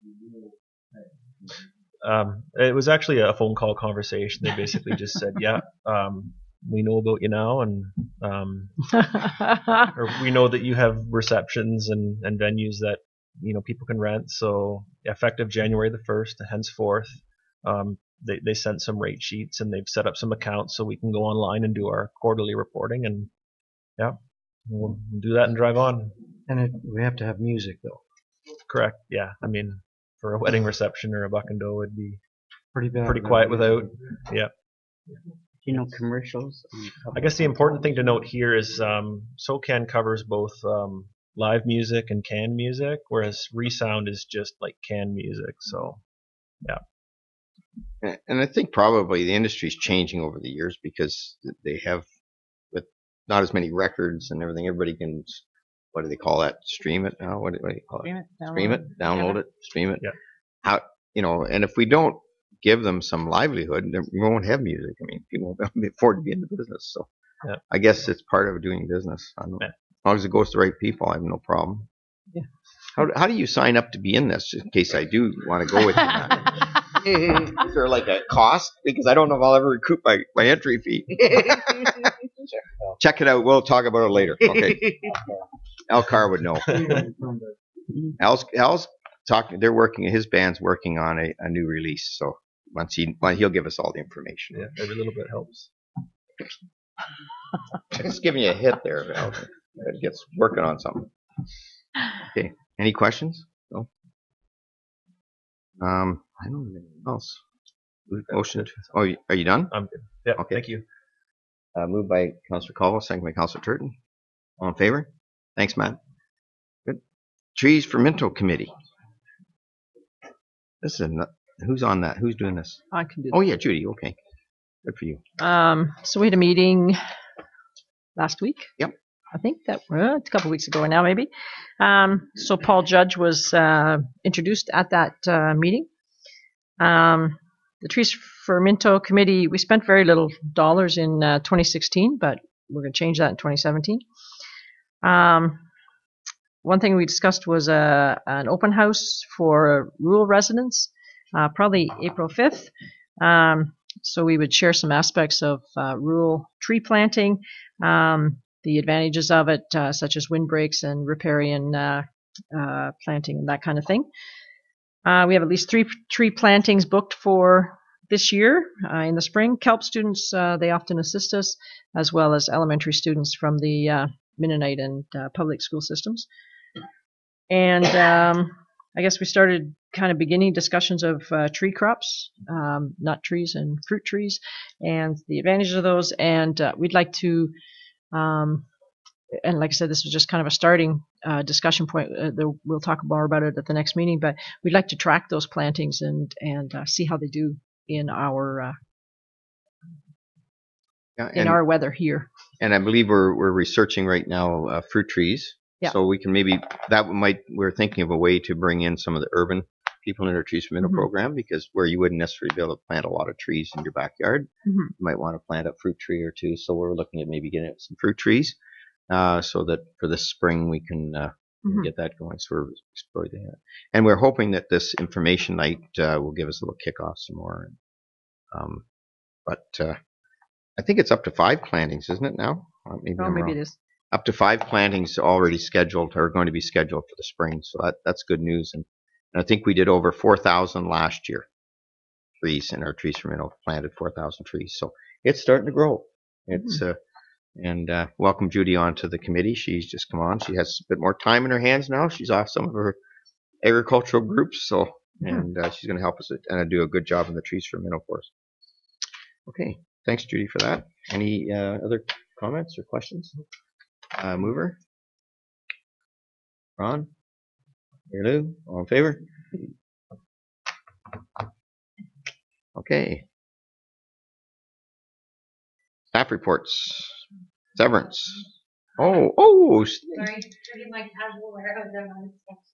Speaker 8: we will pay.
Speaker 12: It was actually a phone call conversation. They basically just said, yeah, we know about you now, and or we know that you have receptions and venues that people can rent. So effective January the 1st, henceforth, they sent some rate sheets, and they've set up some accounts so we can go online and do our quarterly reporting, and yeah. We'll do that and drive on.
Speaker 8: And we have to have music, though.
Speaker 12: Correct. Yeah. I mean, for a wedding reception or a buck and doe, it'd be
Speaker 8: pretty bad.
Speaker 12: Pretty quiet without. Yeah.
Speaker 3: commercials.
Speaker 12: I guess the important thing to note here is SOCAN covers both live music and canned music, whereas Resound is just like canned music. So, yeah.
Speaker 1: And I think probably the industry's changing over the years because they have, with not as many records and everything, everybody can, what do they call that? Stream it now? What do you call it? Stream it, download it, stream it.
Speaker 12: Yeah.
Speaker 1: How, and if we don't give them some livelihood, then we won't have music. I mean, people won't afford to be in the business. So
Speaker 12: yeah.
Speaker 1: I guess it's part of doing business. I don't know.
Speaker 12: Yeah.
Speaker 1: As long as it goes to the right people, I have no problem.
Speaker 11: Yeah.
Speaker 1: How do you sign up to be in this, in case I do want to go with you? Is there like a cost? Because I don't know if I'll ever recoup my entry fee. Check it out. We'll talk about it later. Okay. Al Carr would know. Al's talking. They're working. His band's working on a new release. So once he'll give us all the information.
Speaker 12: Yeah, every little bit helps.
Speaker 1: Just giving you a hit there, Al. It gets working on something. Okay. Any questions? No. I don't have anything else. Motion. Oh, are you done?
Speaker 12: I'm good. Yeah.
Speaker 1: Okay.
Speaker 12: Thank you.
Speaker 1: Moved by Councillor Caldwell, second by Councillor Turton. All in favor? Thanks, Matt. Good. Trees for Minto Committee. This is who's on that? Who's doing this?
Speaker 13: I can do that.
Speaker 1: Oh yeah, Judy. Okay. Good for you.
Speaker 13: So we had a meeting last week.
Speaker 1: Yep.
Speaker 13: I think that a couple of weeks ago now, maybe. So Paul Judge was introduced at that meeting. The Trees for Minto Committee, we spent very little dollars in 2016, but we're going to change that in 2017. One thing we discussed was an open house for rural residents, probably April 5th. So we would share some aspects of rural tree planting, the advantages of it, such as windbreaks and riparian planting and that kind of thing. We have at least 3 tree plantings booked for this year in the spring. KELP students, they often assist us, as well as elementary students from the Mennonite and public school systems. And I guess we started kind of beginning discussions of tree crops, nut trees and fruit trees, and the advantages of those. And we'd like to, and like I said, this was just kind of a starting discussion point. We'll talk more about it at the next meeting, but we'd like to track those plantings and see how they do in our our weather here.
Speaker 1: And I believe we're researching right now fruit trees.
Speaker 13: Yeah.
Speaker 1: So we can we're thinking of a way to bring in some of the urban people in our Trees for Minto program, because where you wouldn't necessarily be able to plant a lot of trees in your backyard, you might want to plant a fruit tree or two. So we're looking at maybe getting some fruit trees, so that for this spring we can get that going. So we're exploring that, and we're hoping that this information night will give us a little kickoff some more. But I think it's up to 5 plantings, isn't it now?
Speaker 13: Maybe it is.
Speaker 1: Up to 5 plantings already scheduled, or going to be scheduled for the spring. So that's good news. And I think we did over 4,000 last year. Trees in our Trees for Minto planted 4,000 trees. So it's starting to grow. It's and welcome Judy onto the committee. She's just come on. She has a bit more time in her hands now. She's off some of her agricultural groups. So and she's going to help us and do a good job in the Trees for Minto for us. Okay. Thanks, Judy, for that. Any other comments or questions? Mover? Ron? Lou? All in favor? Okay. Staff reports. Severance.
Speaker 6: Sorry, my casual wear of them.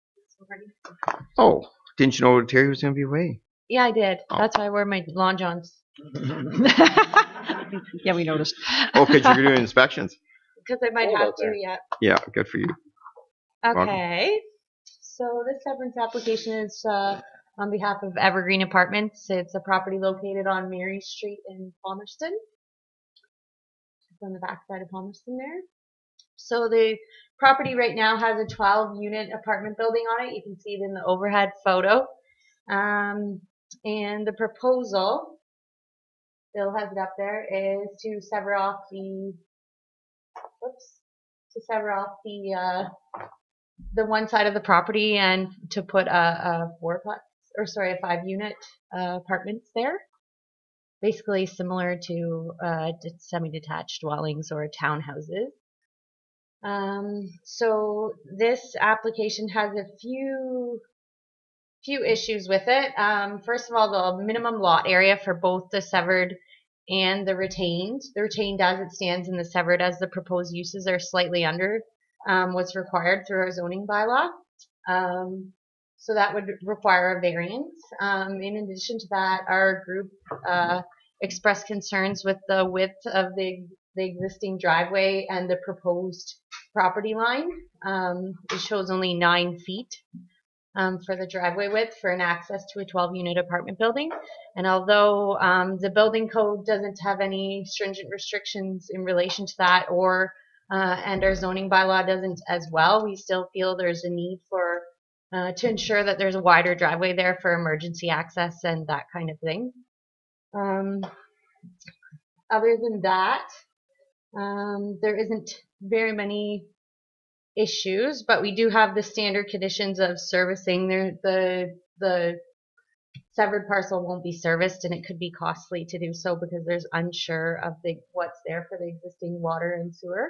Speaker 1: Oh, didn't you know Terry was going to be away?
Speaker 6: Yeah, I did. That's why I wear my long johns.
Speaker 13: Yeah, we noticed.
Speaker 1: Oh, because you're doing inspections.
Speaker 6: Because I might have to, yeah.
Speaker 1: Yeah, good for you.
Speaker 6: Okay. So this severance application is on behalf of Evergreen Apartments. It's a property located on Mary Street in Palmerston. It's on the backside of Palmerston there. So the property right now has a 12-unit apartment building on it. You can see it in the overhead photo. And the proposal, Bill has it up there, is to sever off the the one side of the property and to put a 5-unit apartments there.
Speaker 2: basically similar to semi-detached dwellings or townhouses. So this application has a few issues with it. First of all, the minimum lot area for both the severed and the retained. The retained as it stands and the severed as the proposed uses are slightly under what's required through our zoning bylaw. So that would require a variance. In addition to that, our group expressed concerns with the width of the existing driveway and the proposed property line. It shows only 9 feet for the driveway width for an access to a 12-unit apartment building. And although the building code doesn't have any stringent restrictions in relation to that, and our zoning bylaw doesn't as well, we still feel there's a need for to ensure that there's a wider driveway there for emergency access and that kind of thing. Other than that, there isn't very many issues, but we do have the standard conditions of servicing. The severed parcel won't be serviced, and it could be costly to do so because there's unsure of what's there for the existing water and sewer.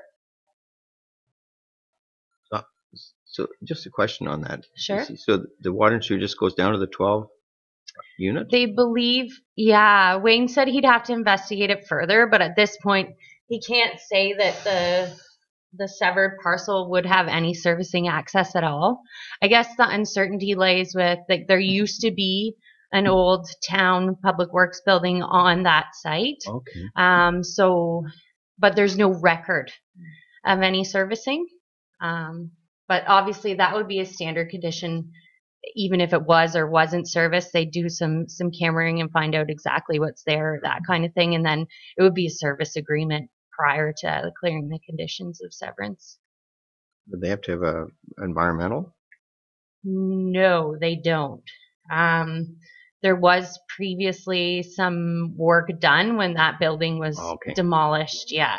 Speaker 1: So just a question on that.
Speaker 2: Sure.
Speaker 1: So the water and sewer just goes down to the 12 unit?
Speaker 2: They believe, yeah. Wayne said he'd have to investigate it further, but at this point, he can't say that the severed parcel would have any servicing access at all. I guess the uncertainty lays with, like, there used to be an old town public works building on that site.
Speaker 1: Okay.
Speaker 2: But there's no record of any servicing. But obviously that would be a standard condition. Even if it was or wasn't serviced, they do some cameraing and find out exactly what's there, that kind of thing. And then it would be a service agreement prior to clearing the conditions of severance.
Speaker 1: Do they have to have a environmental?
Speaker 2: No, they don't. There was previously some work done when that building was demolished. Yeah.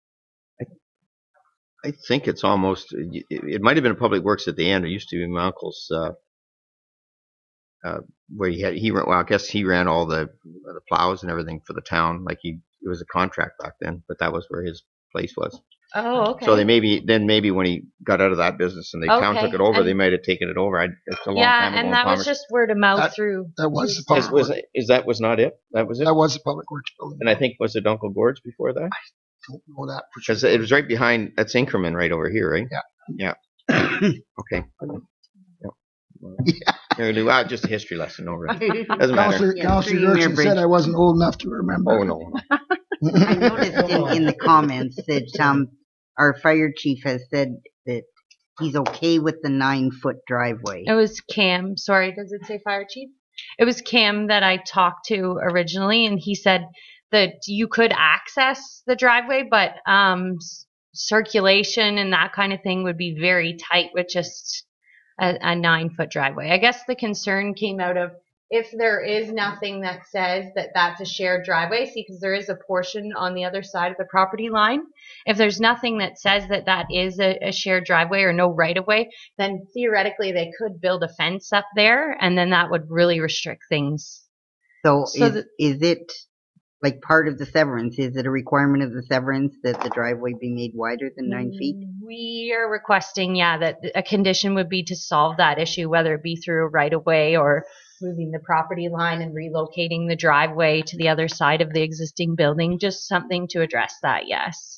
Speaker 1: I think it's almost, it might have been a public works at the end. It used to be my uncle's, where I guess he ran all the plows and everything for the town. Like it was a contract back then, but that was where his place was.
Speaker 2: Oh, okay.
Speaker 1: So maybe when he got out of that business and the town took it over, they might have taken it over. It's a long time ago.
Speaker 2: Yeah, and that was just word of mouth through.
Speaker 4: That was the public works.
Speaker 1: That was not it? That was it?
Speaker 4: That was the public works building.
Speaker 1: And I think, was it Uncle Gord's before that?
Speaker 4: I don't know that for sure.
Speaker 1: Because it was right behind, that's Increment right over here, right?
Speaker 4: Yeah.
Speaker 1: Yeah. Okay. Yeah. Just a history lesson over it. Doesn't matter.
Speaker 4: Councillor Yorkson said I wasn't old enough to remember.
Speaker 1: Oh, no.
Speaker 3: I noticed in the comments that our fire chief has said that he's okay with the 9-foot driveway.
Speaker 2: It was Cam. Sorry, does it say fire chief? It was Cam that I talked to originally, and he said that you could access the driveway, but circulation and that kind of thing would be very tight with just a 9-foot driveway. I guess the concern came out of if there is nothing that says that that's a shared driveway, see, because there is a portion on the other side of the property line. If there's nothing that says that that is a shared driveway or no right of way, then theoretically they could build a fence up there, and then that would really restrict things.
Speaker 3: So is it like part of the severance? Is it a requirement of the severance that the driveway be made wider than 9 feet?
Speaker 2: We are requesting, that a condition would be to solve that issue, whether it be through a right of way or moving the property line and relocating the driveway to the other side of the existing building. Just something to address that, yes.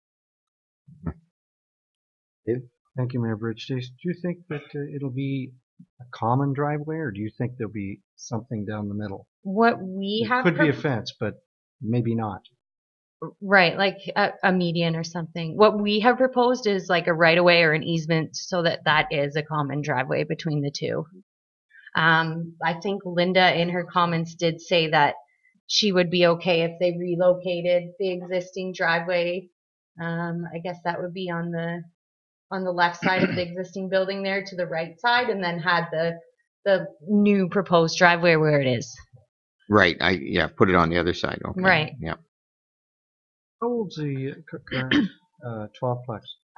Speaker 8: Thank you, Mayor Bridge. Do you think that it'll be a common driveway, or do you think there'll be something down the middle?
Speaker 2: What we have
Speaker 8: could be a fence, but maybe not.
Speaker 2: Right, like a median or something. What we have proposed is like a right-of-way or an easement so that that is a common driveway between the two. I think Linda in her comments did say that she would be okay if they relocated the existing driveway. I guess that would be on the left side of the existing building there to the right side, and then had the new proposed driveway where it is.
Speaker 1: Right. Put it on the other side. Okay.
Speaker 2: Right.
Speaker 1: Yeah.
Speaker 8: How old's the current 12-plex?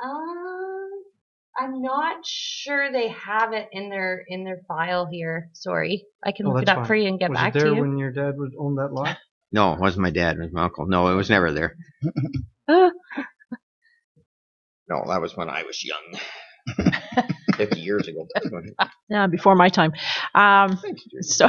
Speaker 2: I'm not sure they have it in their file here. Sorry, I can look it up
Speaker 8: fine.
Speaker 2: for you and get back to you.
Speaker 8: Was it there when your dad owned that lot?
Speaker 1: No, it wasn't my dad. It was my uncle. No, it was never there. No, that was when I was young. 50 years ago.
Speaker 13: Yeah, before my time. So,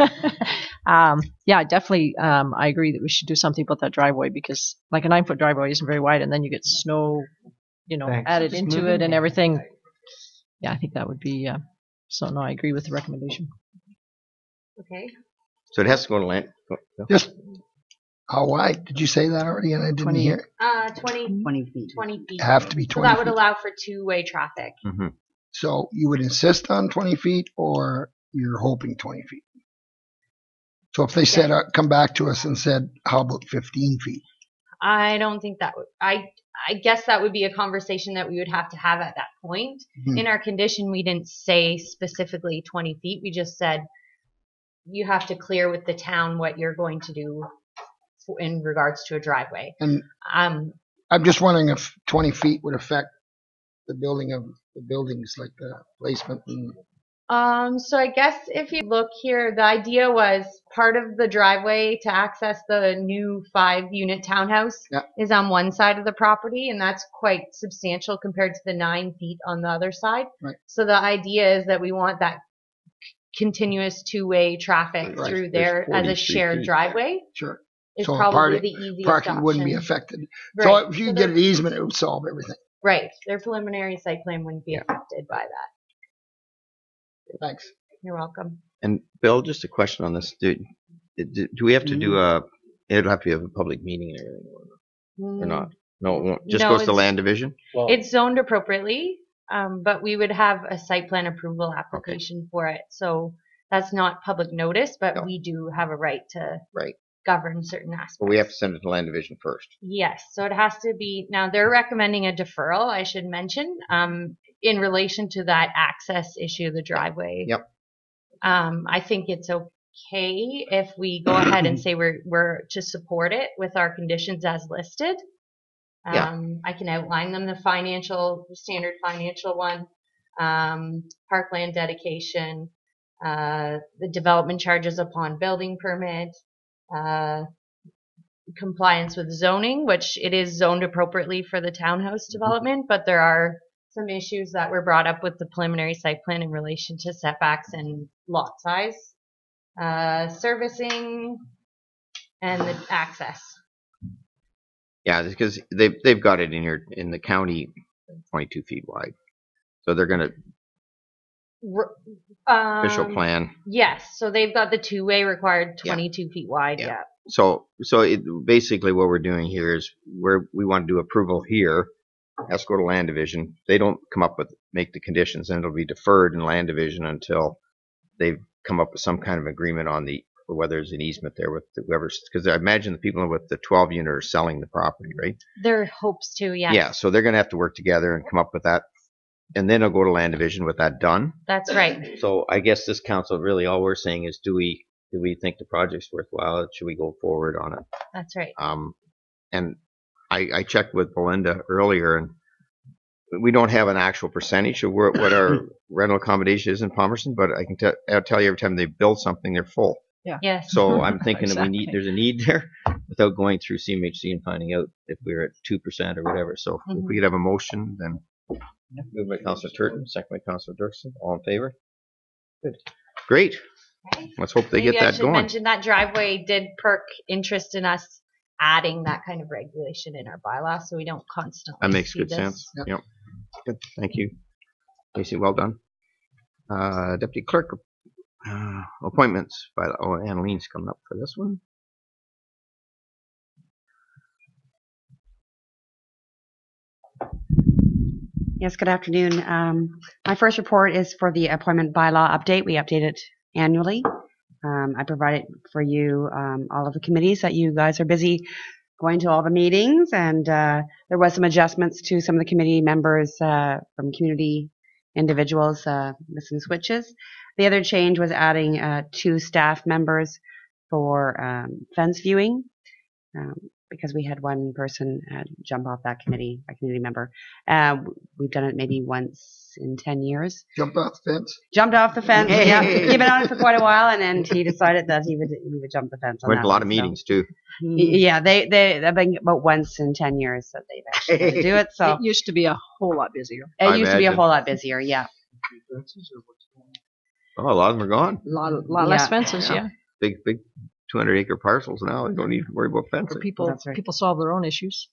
Speaker 13: yeah, definitely, I agree that we should do something about that driveway because, like, a 9-foot driveway isn't very wide, and then you get snow, added into it and everything. Yeah, I think that would be. So, no, I agree with the recommendation.
Speaker 6: Okay.
Speaker 1: So it has to go to land.
Speaker 4: Just how wide? Did you say that already? And I didn't
Speaker 13: 20.
Speaker 4: hear.
Speaker 3: 20 feet.
Speaker 6: 20 feet.
Speaker 4: Have to be
Speaker 6: So
Speaker 4: 20
Speaker 6: that would
Speaker 4: feet.
Speaker 6: allow for two-way traffic.
Speaker 1: Mm-hmm.
Speaker 4: So you would insist on 20 feet, or you're hoping 20 feet? So if they said, come back to us and said, how about 15 feet?
Speaker 6: I don't think that would. I guess that would be a conversation that we would have to have at that point.
Speaker 4: Mhm.
Speaker 6: In our condition, we didn't say specifically 20 feet. We just said you have to clear with the town what you're going to do in regards to a driveway.
Speaker 4: And I'm just wondering if 20 feet would affect the building of the buildings, like the placement.
Speaker 6: So I guess if you look here, the idea was part of the driveway to access the new 5-unit townhouse is on one side of the property, and that's quite substantial compared to the 9 feet on the other side.
Speaker 4: Right.
Speaker 6: So the idea is that we want that continuous two-way traffic through there as a shared driveway.
Speaker 4: Sure.
Speaker 6: Is
Speaker 4: so
Speaker 6: probably the easiest
Speaker 4: parking
Speaker 6: option.
Speaker 4: wouldn't be affected.
Speaker 6: Right.
Speaker 4: So if you could get an easement, it would solve everything.
Speaker 6: Right. Their preliminary site plan wouldn't be affected by that.
Speaker 4: Thanks.
Speaker 6: You're welcome.
Speaker 1: And Bill, just a question on this. Do we have to do it'll have to be a public meeting and everything, or not? No, it won't. Just goes to land division?
Speaker 6: Well, it's zoned appropriately, but we would have a site plan approval application for it. So that's not public notice, but we do have a right to govern certain aspects.
Speaker 1: But we have to send it to land division first.
Speaker 6: Yes. So it has to be, now they're recommending a deferral, I should mention, in relation to that access issue of the driveway.
Speaker 1: Yep.
Speaker 6: I think it's okay if we go ahead and say we're to support it with our conditions as listed. I can outline them, the standard financial one, parkland dedication, the development charges upon building permit, compliance with zoning, which it is zoned appropriately for the townhouse development, but there are some issues that were brought up with the preliminary site plan in relation to setbacks and lot size, servicing, and the access.
Speaker 1: Yeah, because they've got it in here in the county 22 feet wide. So they're going to official plan.
Speaker 6: Yes, so they've got the two-way required 22 feet wide. Yeah.
Speaker 1: So basically what we're doing here is we want to do approval here. Has to go to land division. They don't come up with make the conditions, and it'll be deferred in land division until they've come up with some kind of agreement on whether there's an easement there with whoever's, because I imagine the people with the 12 unit are selling the property, right?
Speaker 6: Their hopes to, yes.
Speaker 1: Yeah, so they're going to have to work together and come up with that, and then it'll go to land division with that done.
Speaker 6: That's right.
Speaker 1: So I guess this council, really all we're saying is, do we think the project's worthwhile? Should we go forward on it?
Speaker 6: That's right.
Speaker 1: And I checked with Belinda earlier, and we don't have an actual percentage of what our rental accommodation is in Palmerston, but I can tell you every time they build something, they're full.
Speaker 13: Yeah.
Speaker 6: Yes.
Speaker 1: So I'm thinking that there's a need there without going through CMHC and finding out if we're at 2% or whatever. So if we could have a motion, then moved by Councilor Turton, second by Councilor Dirksen. All in favor? Good. Great. Let's hope they get that going.
Speaker 6: I should mention that driveway did perk interest in us adding that kind of regulation in our bylaw, so we don't constantly.
Speaker 1: That makes
Speaker 6: see
Speaker 1: good
Speaker 6: this.
Speaker 1: sense. Yep. Good. Thank you, Casey. Well done. Deputy Clerk appointments. Annaline's coming up for this one.
Speaker 14: Yes, good afternoon. My first report is for the appointment bylaw update. We update it annually. I provided for you all of the committees that you guys are busy going to all the meetings, and there was some adjustments to some of the committee members from community individuals, missing switches. The other change was adding 2 staff members for fence viewing. because we had one person jump off that committee, a community member. We've done it maybe once in 10 years.
Speaker 4: Jumped off the fence.
Speaker 14: Jumped off the fence. Yeah, he'd been on it for quite a while, and then he decided that he would jump the fence. On
Speaker 1: Went
Speaker 14: that
Speaker 1: to a lot
Speaker 14: one,
Speaker 1: of meetings too.
Speaker 14: Yeah, they've been about once in 10 years that they've actually had to do it. So
Speaker 13: It used to be a whole lot busier.
Speaker 14: it used to be a
Speaker 1: imagine.
Speaker 14: whole lot busier. Yeah.
Speaker 1: Oh, a lot of them are gone.
Speaker 13: A lot less fences, yeah.
Speaker 1: Big 200-acre parcels now. They don't need to worry about fencing.
Speaker 13: People solve their own issues.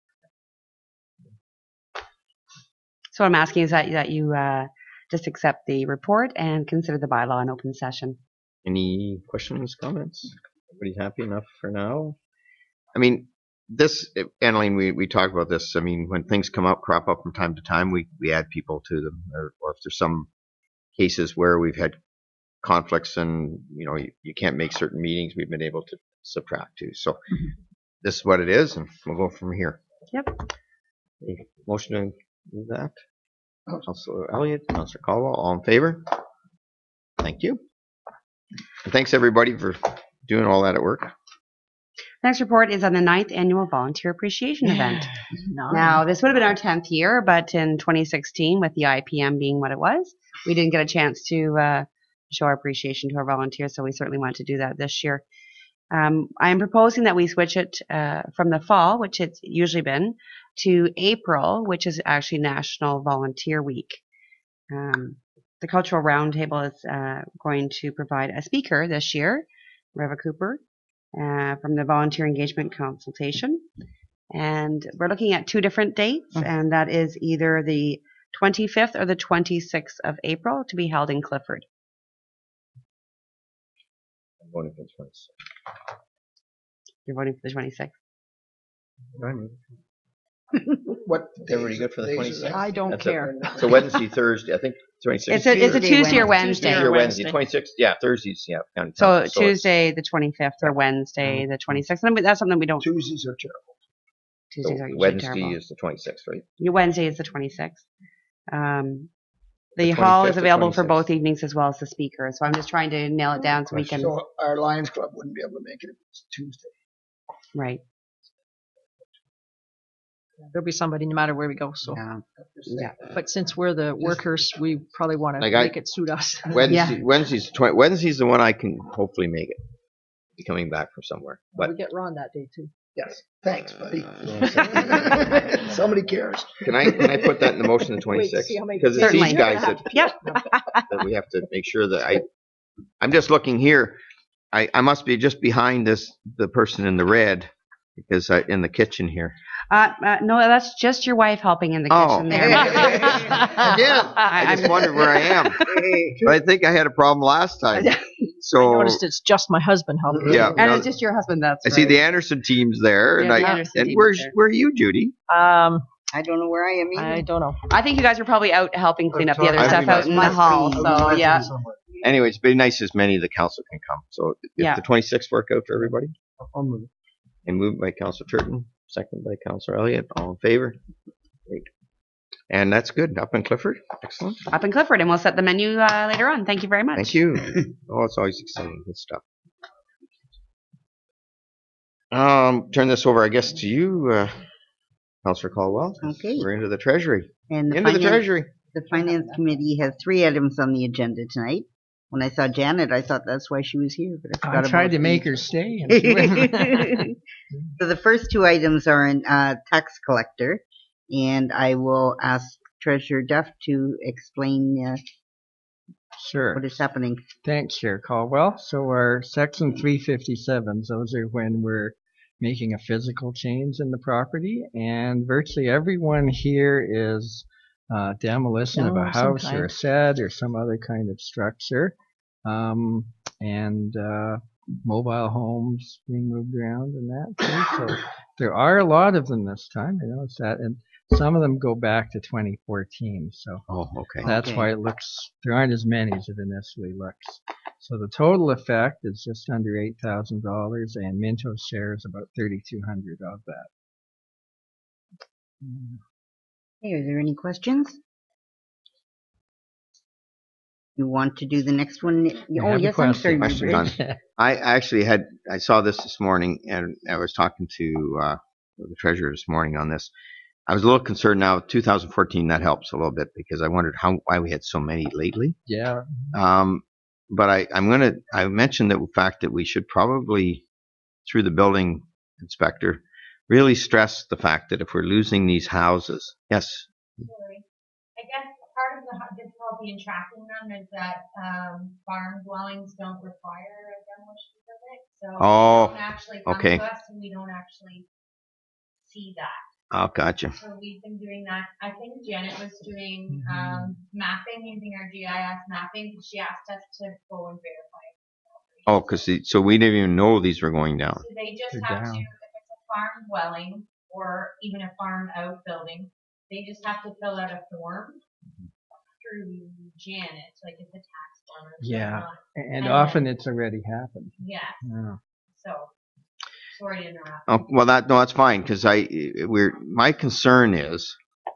Speaker 14: So what I'm asking is that you just accept the report and consider the bylaw an open session.
Speaker 1: Any questions, comments? Everybody's happy enough for now? I mean, this, Annalene, we talked about this. I mean, when things crop up from time to time, we add people to them. Or if there's some cases where we've had conflicts and, you can't make certain meetings, we've been able to subtract too. So this is what it is, and we'll go from here.
Speaker 14: Yep.
Speaker 1: Motion to do that? Councillor Elliott, Councillor Caldwell, all in favor? Thank you. And thanks everybody for doing all that at work.
Speaker 14: Next report is on the 9th annual volunteer appreciation event. Now, this would have been our 10th year, but in 2016, with the IPM being what it was, we didn't get a chance to show our appreciation to our volunteers, so we certainly want to do that this year. I am proposing that we switch it from the fall, which it's usually been, to April, which is actually National Volunteer Week. The Cultural Roundtable is going to provide a speaker this year, Reva Cooper, from the Volunteer Engagement Consultation. And we're looking at 2 different dates, and that is either the 25th or the 26th of April to be held in Clifford.
Speaker 1: I'm voting for the 26th.
Speaker 14: You're voting for the 26th?
Speaker 4: What?
Speaker 1: Everybody good for the 26th?
Speaker 13: I don't care.
Speaker 1: It's a Wednesday, Thursday. I think 26th.
Speaker 14: It's a Tuesday or Wednesday.
Speaker 1: Tuesday or Wednesday. 26th. Yeah, Thursdays. Yeah.
Speaker 14: So Tuesday the 25th or Wednesday the 26th. And that's something we don't.
Speaker 4: Tuesdays are terrible.
Speaker 14: Tuesdays are usually
Speaker 1: Wednesday
Speaker 14: terrible.
Speaker 1: is the 26th, right?
Speaker 14: Wednesday is the 26th. The hall is
Speaker 1: 25th or
Speaker 14: available for
Speaker 1: 26th.
Speaker 14: both evenings as well as the speaker. So I'm just trying to nail it down so we can.
Speaker 4: So our Lions Club wouldn't be able to make it if it's Tuesday.
Speaker 14: Right.
Speaker 13: There'll be somebody no matter where we go. So,
Speaker 14: Yeah.
Speaker 13: but since we're the workers, we probably want to
Speaker 1: Like
Speaker 13: make it suit us.
Speaker 1: Wednesday's the one I can hopefully make it. Be coming back from somewhere. But
Speaker 13: we get Ron that day too.
Speaker 4: Yes. Thanks, buddy. Somebody cares.
Speaker 1: Can I put that in the motion the 26th? Because it's these guys that we have to make sure that I'm just looking here. I must be just behind the person in the red because in the kitchen here.
Speaker 14: No, that's just your wife helping in the kitchen there.
Speaker 1: Again, I just wondered where I am. But I think I had a problem last time. So
Speaker 13: I noticed it's just my husband helping.
Speaker 1: Yeah,
Speaker 14: and it's just your husband. That's
Speaker 1: I see the Anderson team's there,
Speaker 14: Yeah,
Speaker 1: and where are you, Judy?
Speaker 3: I don't know where I am either.
Speaker 13: I don't know.
Speaker 14: I think you guys are probably out helping clean up the other stuff out in the hall. So yeah.
Speaker 1: Anyway, it's been nice as many of the council can come. So if the 26th work out for everybody?
Speaker 10: I'll move it.
Speaker 1: And moved by Councillor Turton, second by Councillor Elliott. All in favor? Great. And that's good. Up in Clifford. Excellent.
Speaker 14: Up in Clifford, and we'll set the menu later on. Thank you very much.
Speaker 1: Thank you. Oh, it's always exciting. Good stuff. Turn this over, I guess, to you, Councillor Caldwell.
Speaker 3: Okay.
Speaker 1: We're into the Treasury.
Speaker 3: And
Speaker 1: into the Treasury.
Speaker 3: The Finance Committee has 3 items on the agenda tonight. When I saw Janet, I thought that's why she was here. But I tried to make her stay. So the first 2 items are in tax collector, and I will ask Treasurer Duff to explain what is happening.
Speaker 15: Thanks, Chair Caldwell. So our Section 357s, those are when we're making a physical change in the property, and virtually everyone here is demolition of a house or a shed or some other kind of structure, and mobile homes being moved around and that too. So there are a lot of them this time. I noticed that, and some of them go back to 2014. So that's why it looks, there aren't as many as it initially looks. So the total effect is just under $8,000, and Minto's share is about $3,200 of that.
Speaker 3: Hey, are there any questions? You want to do the next one? Oh, yes, I'm sorry.
Speaker 1: I actually I saw this morning, and I was talking to the treasurer this morning on this. I was a little concerned now. 2014, that helps a little bit because I wondered why we had so many lately.
Speaker 15: Yeah.
Speaker 1: But I mentioned the fact that we should probably, through the building inspector, really stress the fact that if we're losing these houses, yes.
Speaker 6: Sorry. I guess part of the difficulty in tracking them is that farm dwellings don't require a demolition permit, so they don't actually come to us, and we don't actually see that.
Speaker 1: Oh, gotcha.
Speaker 6: So we've been doing that. I think Janet was doing mapping, using our GIS mapping, because she asked us to go and verify.
Speaker 1: Oh, so we didn't even know these were going down.
Speaker 6: So they just have to, if it's a farm dwelling or even a farm outbuilding, they just have to fill out a form through Janet, like it's a tax form.
Speaker 15: Yeah, and often it's already happened.
Speaker 6: Yeah. So, sorry to interrupt.
Speaker 1: Oh, well, that's fine because my concern is,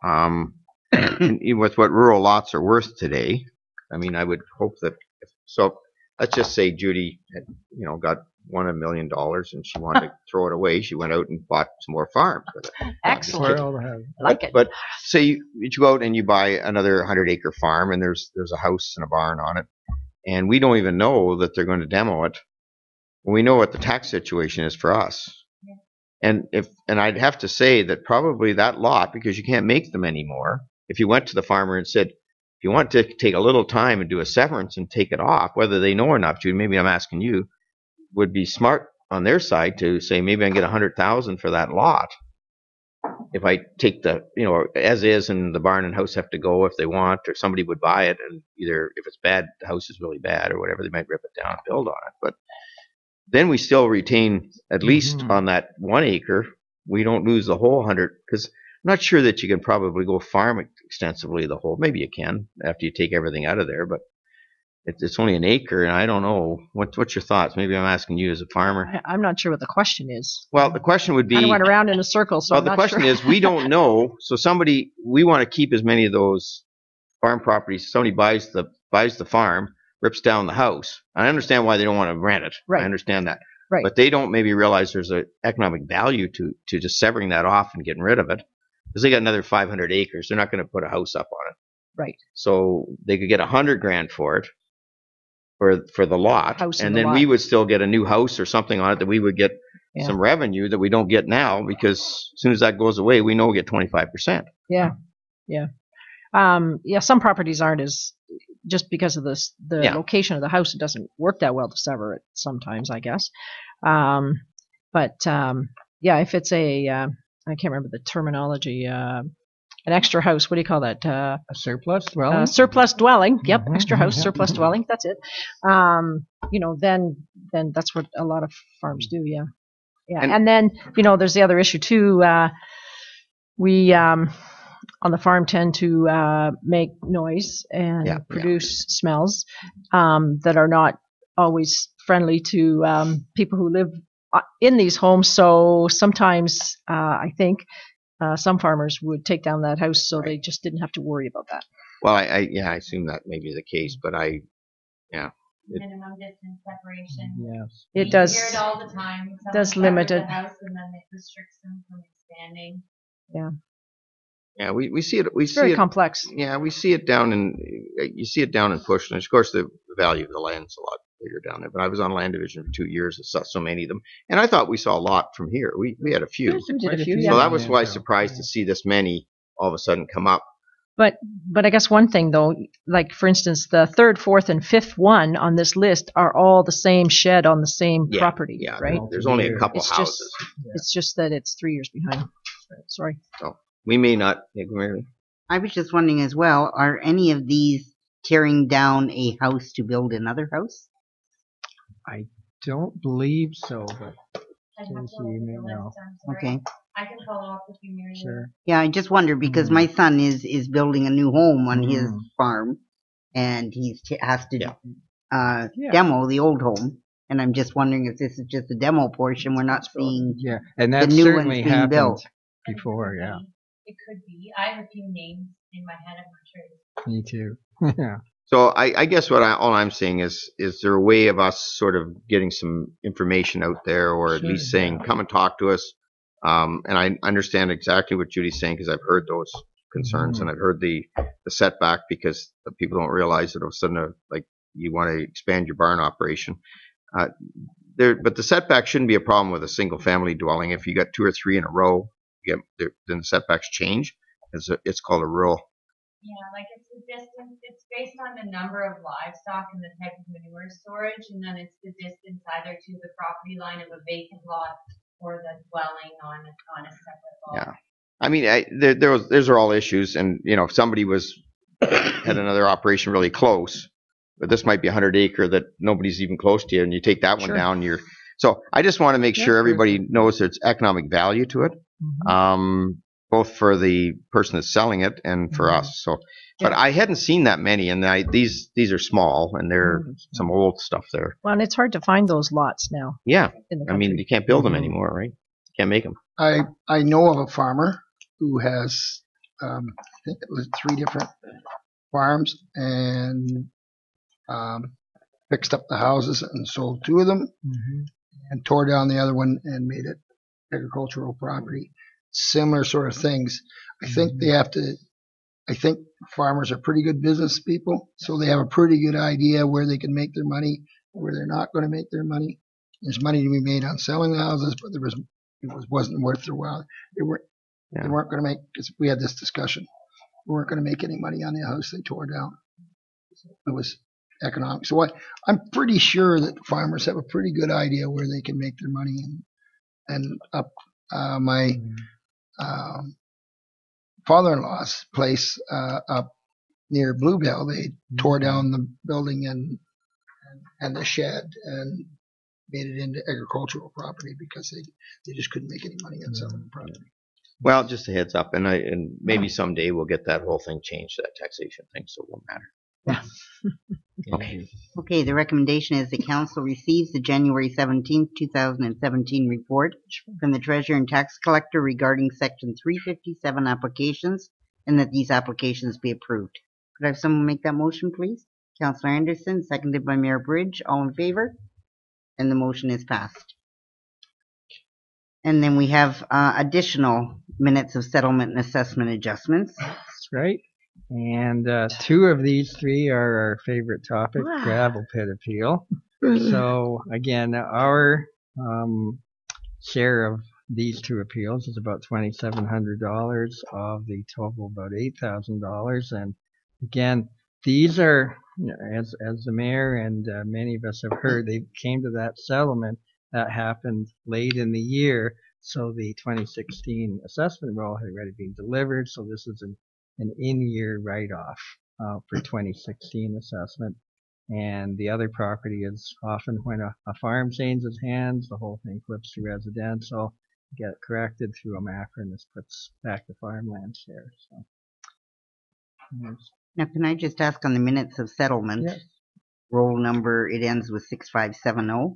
Speaker 1: with what rural lots are worth today. I mean, I would hope that let's just say Judy had, got won $1 million and she wanted to throw it away. She went out and bought some more farms with it.
Speaker 13: Excellent. Like it.
Speaker 1: But say you go out and you buy another 100-acre farm and there's a house and a barn on it, and we don't even know that they're going to demo it. We know what the tax situation is for us. Yeah. And I'd have to say that probably that lot, because you can't make them anymore, if you went to the farmer and said, if you want to take a little time and do a severance and take it off, whether they know or not, Jude, maybe I'm asking you, would be smart on their side to say maybe I can get $100,000 for that lot. If I take the, as is, and the barn and house have to go if they want, or somebody would buy it, and either if it's bad, the house is really bad or whatever, they might rip it down and build on it. But then we still retain, at least on that 1 acre, we don't lose the whole 100, because I'm not sure that you can probably go farm extensively the whole. Maybe you can after you take everything out of there, but it's only an acre, and I don't know. What's your thoughts? Maybe I'm asking you as a farmer.
Speaker 13: I'm not sure what the question is.
Speaker 1: Well, the question would be.
Speaker 13: I went around in a circle, so
Speaker 1: well,
Speaker 13: I'm
Speaker 1: the
Speaker 13: not
Speaker 1: question
Speaker 13: sure.
Speaker 1: is, we don't know. So we want to keep as many of those farm properties. Somebody buys the farm, rips down the house. I understand why they don't want to rent it.
Speaker 13: Right.
Speaker 1: I understand that.
Speaker 13: Right.
Speaker 1: But they don't maybe realize there's an economic value to just severing that off and getting rid of it. Because they got another 500 acres. They're not going to put a house up on it.
Speaker 13: Right.
Speaker 1: So they could get $100,000 for it, for the lot. And then we would still get a new house or something on it that we would get some revenue that we don't get now, because as soon as that goes away, we know we get 25%.
Speaker 13: Yeah. Yeah. Some properties aren't as, just because of the location of the house, it doesn't work that well to sever it sometimes, I guess. If it's I can't remember the terminology, an extra house, what do you call that?
Speaker 15: A surplus dwelling?
Speaker 13: Surplus dwelling, yep, extra house, surplus dwelling, that's it. Then that's what a lot of farms do, yeah. And then, there's the other issue too. We on the farm tend to make noise and produce smells that are not always friendly to people who live in these homes. So sometimes I think some farmers would take down that house so they just didn't have to worry about that.
Speaker 1: Well, I assume that may be the case, but
Speaker 6: minimum distance separation.
Speaker 15: Yes.
Speaker 13: It does.
Speaker 6: You hear it all the time.
Speaker 13: Does limit it.
Speaker 6: The house, and then it restricts them from expanding.
Speaker 13: Yeah.
Speaker 1: Yeah, we see it.
Speaker 13: It's very complex.
Speaker 1: Yeah, we see it down in. You see it down in Push, and of course the value of the land's a lot bigger down there. But I was on land division for 2 years and saw so many of them, and I thought we saw a lot from here. We had a few.
Speaker 13: We did a few.
Speaker 1: So that was why I was surprised to see this many all of a sudden come up.
Speaker 13: But I guess one thing though, like for instance, the third, fourth, and fifth one on this list are all the same shed on the same property, right?
Speaker 1: There's only a couple houses.
Speaker 13: It's just that it's 3 years behind. Sorry.
Speaker 1: So we may not.
Speaker 3: I was just wondering as well, are any of these tearing down a house to build another house?
Speaker 15: I don't believe so, but
Speaker 6: you may know.
Speaker 3: Okay.
Speaker 6: I can follow up with you, Mary.
Speaker 15: Sure.
Speaker 3: Yeah, I just wonder because my son is building a new home on his farm, and he has to demo the old home. And I'm just wondering if this is just the demo portion. We're not seeing
Speaker 15: and that
Speaker 3: the new
Speaker 15: certainly
Speaker 3: ones being
Speaker 15: happened
Speaker 3: built.
Speaker 15: Before, yeah.
Speaker 6: It could be. I have a few names in my head. I'm not sure.
Speaker 15: Me too. Yeah.
Speaker 1: So I guess all I'm saying is there a way of us sort of getting some information out there, or at least saying, come and talk to us. And I understand exactly what Judy's saying because I've heard those concerns and I've heard the setback because the people don't realize that all of a sudden, like you want to expand your barn operation. But the setback shouldn't be a problem with a single family dwelling. If you got 2 or 3 in a row, then the setbacks change. It's called a rural.
Speaker 16: Yeah, like it's the distance. It's based on the number of livestock and the type of manure storage, and then it's the distance either to the property line of a vacant lot or the dwelling on a separate lot.
Speaker 1: Yeah, I mean, those are all issues, and if somebody had another operation really close, but this might be 100 acre that nobody's even close to you, and you take that one down, so I just want to make sure everybody knows there's economic value to it. Both for the person that's selling it and for us. So, but I hadn't seen that many, and these are small, and they're some old stuff there.
Speaker 13: Well, and it's hard to find those lots now.
Speaker 1: Yeah, I mean, you can't build them anymore, right? You can't make them.
Speaker 4: I know of a farmer who has, I think it was 3 different farms, and fixed up the houses and sold 2 of them, and tore down the other one and made it agricultural property. Similar sort of things. I think they have to. I think farmers are pretty good business people, so they have a pretty good idea where they can make their money, where they're not going to make their money. There's money to be made on selling the houses, but it wasn't worth their while. They weren't going to make. Because we had this discussion, we weren't going to make any money on the house they tore down. It was economic. So I'm pretty sure that farmers have a pretty good idea where they can make their money, and up my. Father-in-law's place up near Bluebell, they tore down the building and the shed and made it into agricultural property because they just couldn't make any money on selling the property.
Speaker 1: Well, just a heads up, and maybe someday we'll get that whole thing changed, that taxation thing, so it won't matter.
Speaker 3: Okay, the recommendation is the council receives the January 17th, 2017 report from the Treasurer and Tax Collector regarding Section 357 applications, and that these applications be approved. Could I have someone make that motion, please? Councillor Anderson, seconded by Mayor Bridge. All in favor? And the motion is passed. And then we have additional minutes of settlement and assessment adjustments.
Speaker 15: That's right. And 2 of these 3 are our favorite topic, gravel pit appeal. So again, our share of these 2 appeals is about $2,700 of the total about $8,000. And again, these are, as the mayor and many of us have heard, they came to that settlement that happened late in the year. So the 2016 assessment roll had already been delivered. So this is an in-year write-off for 2016 assessment. And the other property is often when a farm changes hands, the whole thing flips to residential, get it corrected through a MACR, and this puts back the farmland share. So,
Speaker 3: now, can I just ask on the minutes of settlement,
Speaker 15: yes.
Speaker 3: Roll number, it ends with 6570.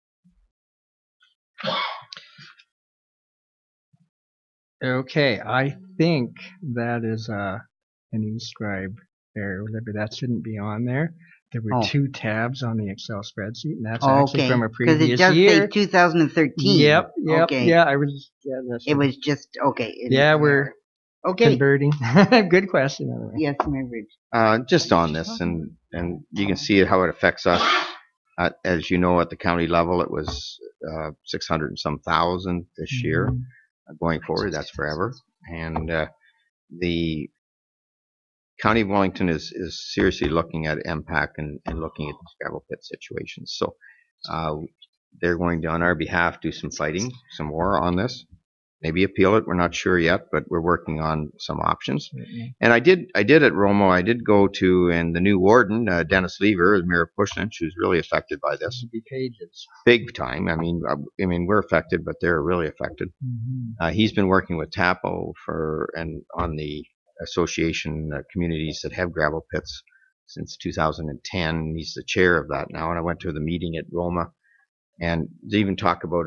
Speaker 15: Okay, I think that is an e-scribe error. That shouldn't be on there. There were 2 tabs on the Excel spreadsheet, and that's actually from a previous year.
Speaker 3: Because it does say 2013.
Speaker 15: Yep.
Speaker 3: Okay.
Speaker 15: Yeah, I was. Yeah, that's
Speaker 3: it was just okay.
Speaker 15: We're converting. Good question. Anyway.
Speaker 3: Yes, Mayor Bridge.
Speaker 1: Just on this, and you can see how it affects us. As you know, at the county level, it was 600 and some thousand this year. Going forward, that's forever. And the County of Wellington is seriously looking at MPAC and looking at gravel pit situations. So they're going to, on our behalf, do some fighting, some more on this. Maybe appeal it. We're not sure yet, but we're working on some options. And I did at Romo. I did go to, and the new warden, Dennis Lever, Mayor of Pushland, who's really affected by this. Big time. I mean, we're affected, but they're really affected. He's been working with TAPO and on the association communities that have gravel pits since 2010. He's the chair of that now. And I went to the meeting at Roma, and they even talk about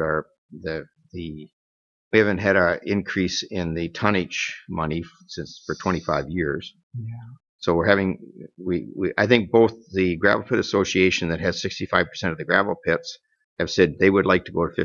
Speaker 1: we haven't had an increase in the tonnage money for 25 years.
Speaker 15: Yeah.
Speaker 1: So we're having, I think both the Gravel Pit Association that has 65% of the gravel pits have said they would like to go to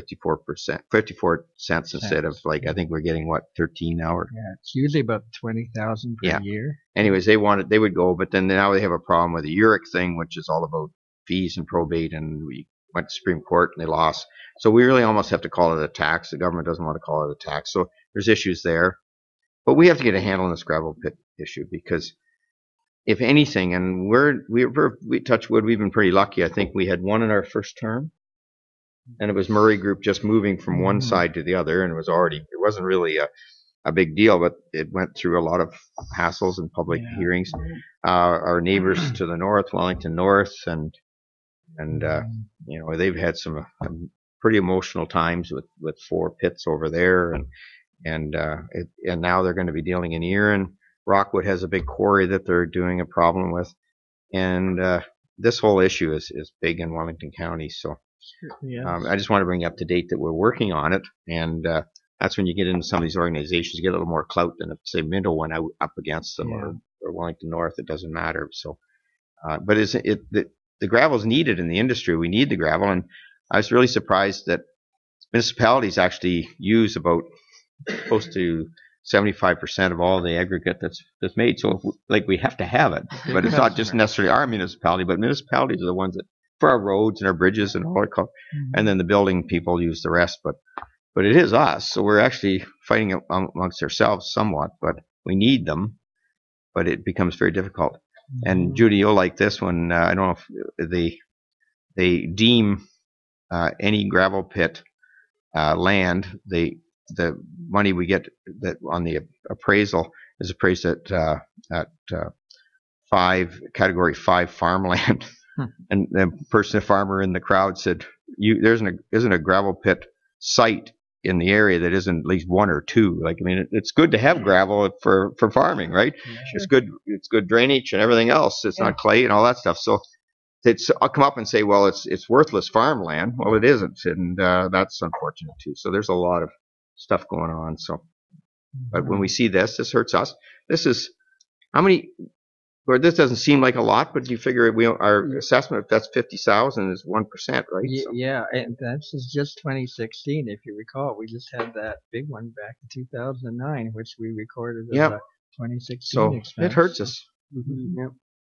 Speaker 1: 54 cents instead of like, I think we're getting what, 13 now?
Speaker 15: Yeah, it's usually about 20,000 per year.
Speaker 1: Anyways, they would go, but then now they have a problem with the URIC thing, which is all about fees and probate, and we went to Supreme Court and they lost. So we really almost have to call it a tax. The government doesn't want to call it a tax. So there's issues there. But we have to get a handle on this gravel pit issue because if anything, and we touch wood, we've been pretty lucky. I think we had one in our first term, and it was Murray Group just moving from one side to the other, and it wasn't really a big deal, but it went through a lot of hassles and public hearings. Our neighbors to the north, Wellington North, and you know, they've had some pretty emotional times with 4 pits over there, and now they're going to be dealing in Erin. Rockwood has a big quarry that they're doing a problem with, and this whole issue is big in Wellington County. So I just want to bring you up to date that we're working on it, and that's when you get into some of these organizations, you get a little more clout than if, say, Minto went out up against them, or Wellington North. It doesn't matter. So, but the gravel's needed in the industry. We need the gravel, and I was really surprised that municipalities actually use about close to 75% of all the aggregate that's made. So, we have to have it, but it's not just necessarily our municipality, but municipalities are the ones that for our roads and our bridges and all that, and then the building people use the rest. But it is us, so we're actually fighting amongst ourselves somewhat. But we need them, but it becomes very difficult. And Judy, you'll like this one. I don't know if they deem any gravel pit land, the money we get that on the appraisal is appraised at category 5 farmland. And the farmer in the crowd said, there isn't a gravel pit site in the area that isn't at least 1 or 2. It's good to have gravel for farming, right? Sure. It's good drainage and everything else. It's not clay and all that stuff. So I'll come up and say, well, it's worthless farmland. Well, it isn't, and that's unfortunate too. So there's a lot of stuff going on. So, but when we see this hurts us. This is how many. Or this doesn't seem like a lot, but you figure our assessment, if that's 50,000, is 1%, right? So.
Speaker 15: Yeah, and that's just 2016. If you recall, we just had that big one back in 2009, which we recorded as a 2016
Speaker 1: so
Speaker 15: expense.
Speaker 1: It hurts us.
Speaker 3: Okay,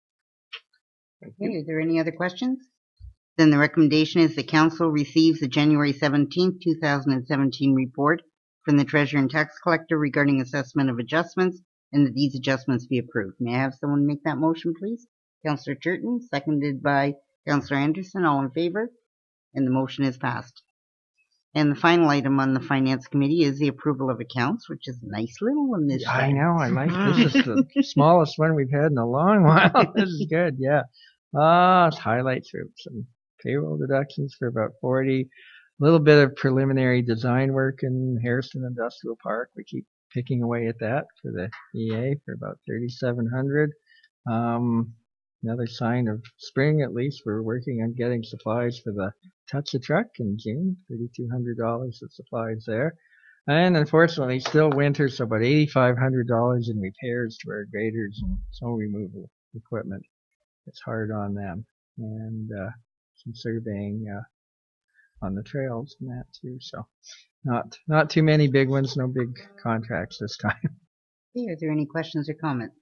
Speaker 3: is there any other questions? Then the recommendation is the council receives the January 17th, 2017 report from the Treasurer and Tax Collector regarding assessment of adjustments, and that these adjustments be approved. May I have someone make that motion, please? Councillor Turton, seconded by Councillor Anderson. All in favor? And the motion is passed. And the final item on the Finance Committee is the approval of accounts, which is a nice little one this time.
Speaker 15: I know, I like this. This is the smallest one we've had in a long while. This is good, yeah. Highlights for some payroll deductions for about 40. A little bit of preliminary design work in Harrison Industrial Park. We keep picking away at that for the EA for about $3,700. Another sign of spring, at least. We're working on getting supplies for the Touch a Truck in June. $3,200 of supplies there. And unfortunately, still winter, so about $8,500 in repairs to our graders and snow removal equipment. It's hard on them. And some surveying on the trails and that too. So not too many big ones, no big contracts this time.
Speaker 3: Okay, are there any questions or comments?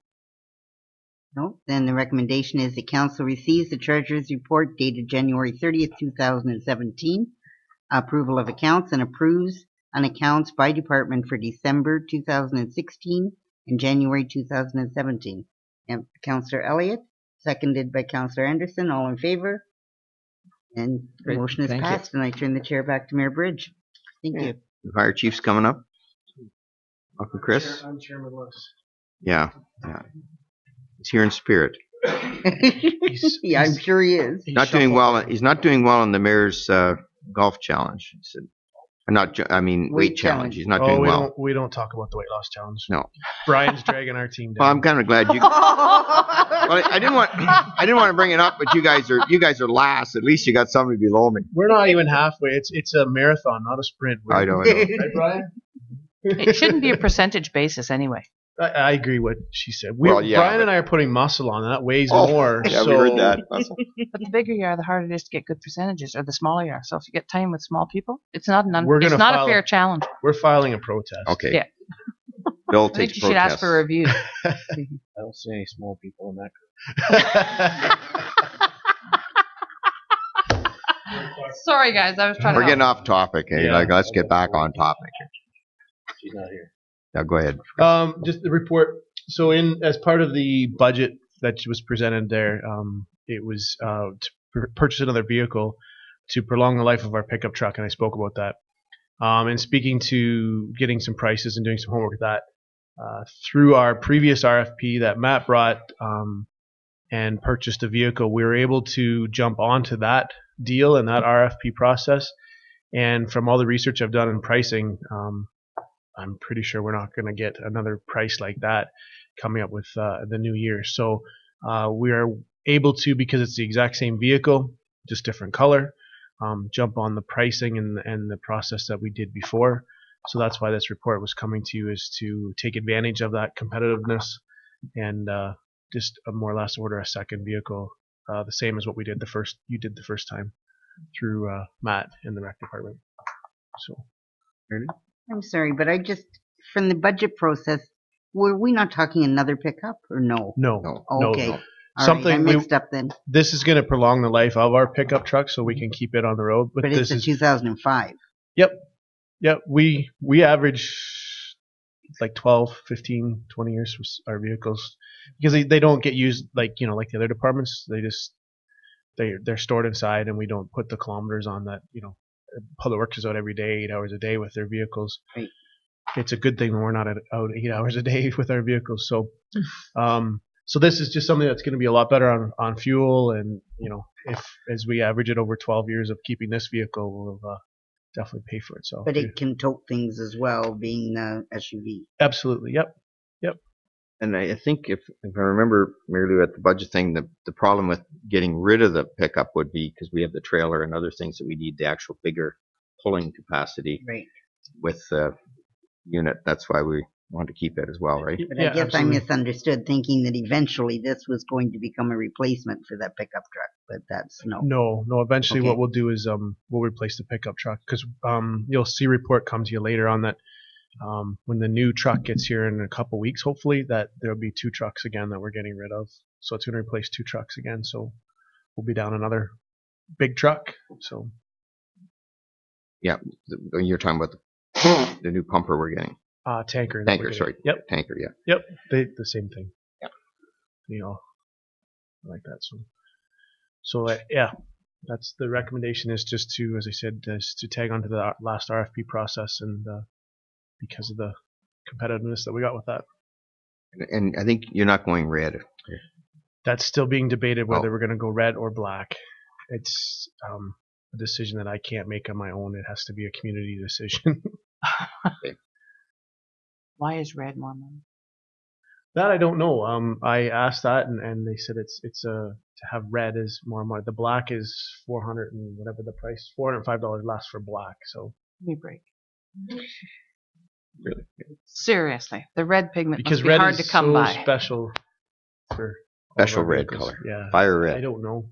Speaker 3: No? Then the recommendation is the council receives the Treasurer's report dated January 30th, 2017, approval of accounts, and approves on accounts by department for December 2016 and January 2017. And Councillor Elliott, seconded by Councillor Anderson. All in favor? And the motion is passed, and I turn the chair back to Mayor Bridge. Thank you.
Speaker 1: The fire chief's coming up. Welcome, Chris.
Speaker 17: I'm Chairman Lewis.
Speaker 1: Yeah. He's here in spirit.
Speaker 3: Yeah, I'm sure he is.
Speaker 1: He's not doing well. He's not doing well in the mayor's golf challenge. He said, weight challenge. He's not doing well.
Speaker 17: We don't talk about the weight loss challenge.
Speaker 1: No.
Speaker 17: Brian's dragging our team down.
Speaker 1: Well, I'm kind of glad you. Well, I didn't want to bring it up, but you guys are last. At least you got somebody below me.
Speaker 17: We're not even halfway. It's a marathon, not a sprint.
Speaker 1: I know.
Speaker 17: Right, Brian?
Speaker 11: It shouldn't be a percentage basis anyway.
Speaker 17: I agree what she said.
Speaker 1: Well, yeah,
Speaker 17: Brian
Speaker 1: but-
Speaker 17: and I are putting muscle on that. Weighs
Speaker 1: Oh,
Speaker 17: more.
Speaker 1: yeah,
Speaker 17: so
Speaker 1: we heard that.
Speaker 11: But the bigger you are, the harder it is to get good percentages, or the smaller you are. So if you get time with small people, it's not
Speaker 17: We're
Speaker 11: it's
Speaker 17: gonna
Speaker 11: not a
Speaker 17: file
Speaker 11: fair challenge.
Speaker 17: We're filing a protest.
Speaker 1: Okay.
Speaker 11: Yeah.
Speaker 1: Bill
Speaker 11: I think
Speaker 1: takes
Speaker 11: you should ask for a review.
Speaker 10: I don't see any small people in that
Speaker 11: Sorry, guys, I was trying
Speaker 1: We're
Speaker 11: to.
Speaker 1: getting off topic. Hey,
Speaker 17: Yeah.
Speaker 1: like, let's get back on topic.
Speaker 10: She's not here.
Speaker 1: Now, go ahead.
Speaker 17: Just the report. So, as part of the budget that was presented there, it was to purchase another vehicle to prolong the life of our pickup truck, and I spoke about that. And speaking to getting some prices and doing some homework with that, through our previous RFP that Matt brought and purchased a vehicle, we were able to jump onto that deal and that RFP process. And from all the research I've done in pricing, I'm pretty sure we're not going to get another price like that coming up with the new year. So we are able to, because it's the exact same vehicle, just different color, jump on the pricing and the process that we did before. So that's why this report was coming to you, is to take advantage of that competitiveness and just more or less order a second vehicle, the same as what you did the first time through Matt in the rec department. So,
Speaker 3: I'm sorry, but from the budget process, were we not talking another pickup or no?
Speaker 17: No.
Speaker 3: Okay.
Speaker 17: No.
Speaker 3: All
Speaker 17: Something
Speaker 3: right, I mixed up then.
Speaker 17: This is going to prolong the life of our pickup truck so we can keep it on the road.
Speaker 3: But it's a 2005.
Speaker 17: Yep. We average like 12, 15, 20 years for our vehicles because they don't get used like the other departments. They're stored inside, and we don't put the kilometers on that. Public Works is out every day, 8 hours a day with their vehicles.
Speaker 3: Right.
Speaker 17: It's a good thing when we're not out 8 hours a day with our vehicles. So, so this is just something that's going to be a lot better on fuel, and if as we average it over 12 years of keeping this vehicle, we'll definitely pay for itself.
Speaker 3: But it can tote things as well, being the SUV.
Speaker 17: Absolutely. Yep.
Speaker 1: And I think if I remember, Mary Lou, at the budget thing, the problem with getting rid of the pickup would be because we have the trailer and other things that we need the actual bigger pulling capacity
Speaker 3: Right.
Speaker 1: with the unit. That's why we want to keep it as well, right?
Speaker 3: But I guess absolutely. I misunderstood, thinking that eventually this was going to become a replacement for that pickup truck, but that's no.
Speaker 17: No. Eventually, what we'll do is we'll replace the pickup truck because you'll see a report come to you later on that when the new truck gets here in a couple weeks, hopefully, that there'll be 2 trucks again that we're getting rid of. So it's going to replace 2 trucks again. So we'll be down another big truck. So
Speaker 1: yeah, you're talking about the new pumper we're getting.
Speaker 17: Tanker.
Speaker 1: Sorry.
Speaker 17: Yep.
Speaker 1: Tanker. Yeah.
Speaker 17: Yep. The same thing. Yeah. Like that. So yeah, that's the recommendation, is just to, as I said, is to tag onto the last RFP process, and because of the competitiveness that we got with that.
Speaker 1: And I think you're not going red.
Speaker 17: That's still being debated whether we're going to go red or black. It's a decision that I can't make on my own. It has to be a community decision.
Speaker 1: Okay.
Speaker 11: Why is red more money?
Speaker 17: That I don't know. I asked that, and they said it's to have red is more money. The black is $400 and whatever the price, $405 less for black. So
Speaker 11: Give me a break.
Speaker 1: Really?
Speaker 11: Seriously, the red pigment
Speaker 17: because
Speaker 11: must be
Speaker 17: red
Speaker 11: hard
Speaker 17: is
Speaker 11: to come
Speaker 17: so
Speaker 11: by.
Speaker 17: special for
Speaker 1: special red
Speaker 17: vehicles.
Speaker 1: color.
Speaker 17: Yeah,
Speaker 1: Fire red.
Speaker 17: I don't know.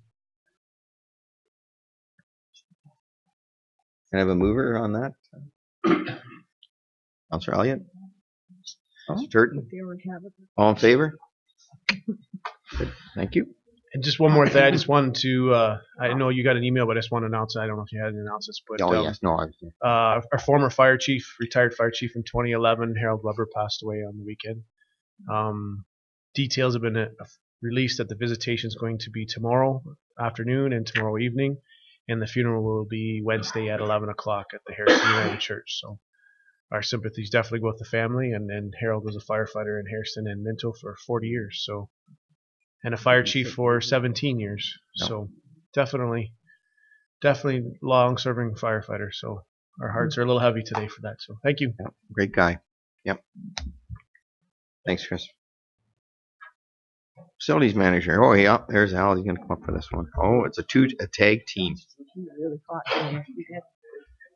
Speaker 1: Can I have a mover on that? Councillor Elliott? Councillor Turton? All in favor? Good. Thank you.
Speaker 17: And just one more thing, I just wanted to, I know you got an email, but I just want to announce it. I don't know if you had an announcement, but
Speaker 1: Yes. No,
Speaker 17: our former fire chief, retired fire chief in 2011, Harold Weber, passed away on the weekend. Details have been released that the visitation is going to be tomorrow afternoon and tomorrow evening, and the funeral will be Wednesday at 11 o'clock at the Harrison United Church. So our sympathies definitely go with the family, and Harold was a firefighter in Harrison and Minto for 40 years. So. And a fire chief for 17 years. So definitely long-serving firefighter. So our hearts are a little heavy today for that. So thank you.
Speaker 1: Yeah, great guy. Yep. Thanks, Chris. Facilities manager. Oh, yeah. There's Al. He's going to come up for this one. Oh, it's a tag team.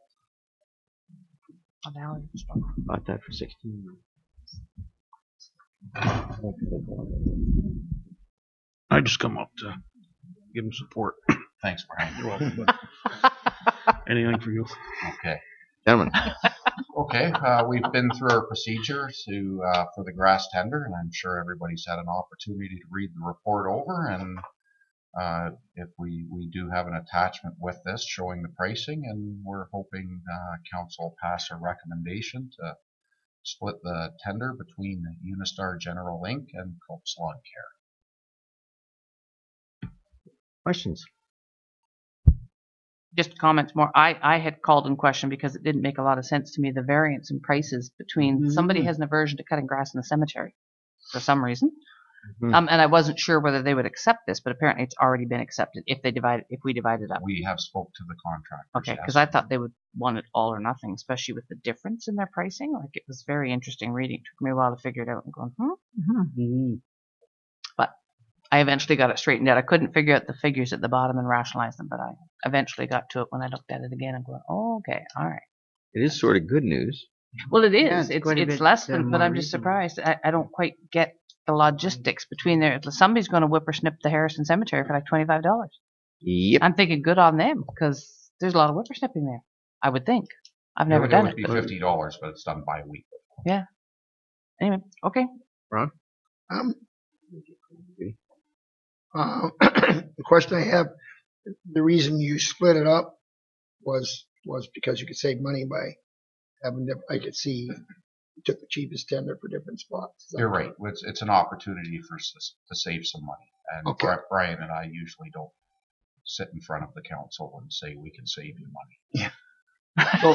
Speaker 1: Bought that for 16.
Speaker 18: I just come up to give him support.
Speaker 19: Thanks, Brian.
Speaker 18: You're welcome. Anything for you.
Speaker 19: Okay.
Speaker 1: Gentlemen.
Speaker 19: Okay, we've been through our procedure for the grass tender, and I'm sure everybody's had an opportunity to read the report over. And if we do have an attachment with this showing the pricing, and we're hoping council will pass a recommendation to split the tender between Unistar General Inc. and Cope's Lawn Care.
Speaker 1: Questions?
Speaker 11: Just comments more. I had called in question because it didn't make a lot of sense to me, the variance in prices between somebody has an aversion to cutting grass in the cemetery for some reason. And I wasn't sure whether they would accept this, but apparently it's already been accepted if we divide it up.
Speaker 19: We have spoke to the contractor.
Speaker 11: Okay, because I thought they would want it all or nothing, especially with the difference in their pricing. Like, it was very interesting reading. It took me a while to figure it out and going, But I eventually got it straightened out. I couldn't figure out the figures at the bottom and rationalize them, but I eventually got to it when I looked at it again and going, oh, okay, all right.
Speaker 1: It is sort of good news.
Speaker 11: Well, it is.
Speaker 3: Yeah, it's quite a
Speaker 11: it's
Speaker 3: bit,
Speaker 11: less than, but
Speaker 3: more
Speaker 11: I'm just
Speaker 3: reasonable.
Speaker 11: surprised. I don't quite get the logistics between there. Somebody's going to whippersnip the Harrison Cemetery for like $25.
Speaker 1: Yep.
Speaker 11: I'm thinking good on them because there's a lot of whippersnipping there. I would think. I've never done it.
Speaker 19: It would be $50, but it's done bi-weekly.
Speaker 11: Yeah. Anyway, okay.
Speaker 1: Ron?
Speaker 4: The question I have, the reason you split it up was because you could save money by having I could see you took the cheapest tender for different spots.
Speaker 19: You're right. It's an opportunity for us to save some money. And
Speaker 4: Okay.
Speaker 19: Brian and I usually don't sit in front of the council and say we can save you money.
Speaker 4: Yeah.
Speaker 18: Well,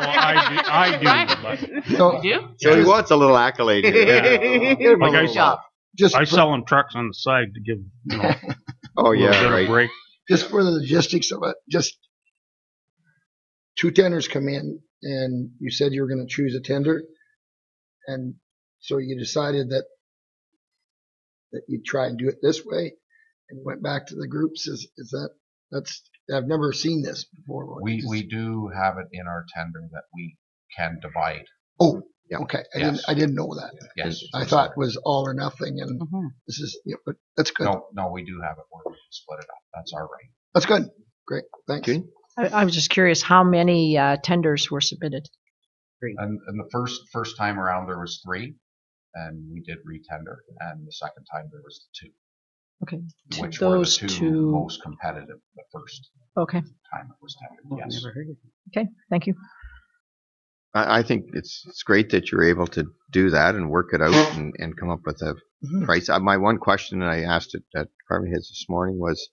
Speaker 18: I do.
Speaker 4: So,
Speaker 11: you?
Speaker 1: So he wants a little accolade here. Yeah.
Speaker 18: Like I
Speaker 4: for,
Speaker 18: selling trucks on the side to give
Speaker 1: Oh,
Speaker 18: a little
Speaker 1: yeah,
Speaker 18: bit
Speaker 1: right.
Speaker 18: of break.
Speaker 4: just for the logistics of it, just two tenders come in, and you said you were going to choose a tender, and so you decided that you'd try and do it this way, and went back to the groups. Is that's I've never seen this before.
Speaker 19: We do have it in our tender that we can divide.
Speaker 4: Oh, yeah, okay.
Speaker 19: Yes.
Speaker 4: I didn't know that.
Speaker 19: Yes.
Speaker 4: I thought it was all or nothing, and this is, but that's good.
Speaker 19: No, we do have it where we can split it up. That's our right.
Speaker 4: That's good. Great. Thanks.
Speaker 13: I was just curious how many tenders were submitted.
Speaker 19: And the first time around there was 3, and we did retender. And the second time there was 2.
Speaker 13: Okay.
Speaker 19: Which
Speaker 13: Those
Speaker 19: were the two most competitive the first
Speaker 13: Okay.
Speaker 19: time it was tendered. Yes.
Speaker 3: Never heard of it.
Speaker 13: Okay. Thank you.
Speaker 1: I think it's great that you're able to do that and work it out and come up with a price. My one question, and I asked it at department heads this morning, was,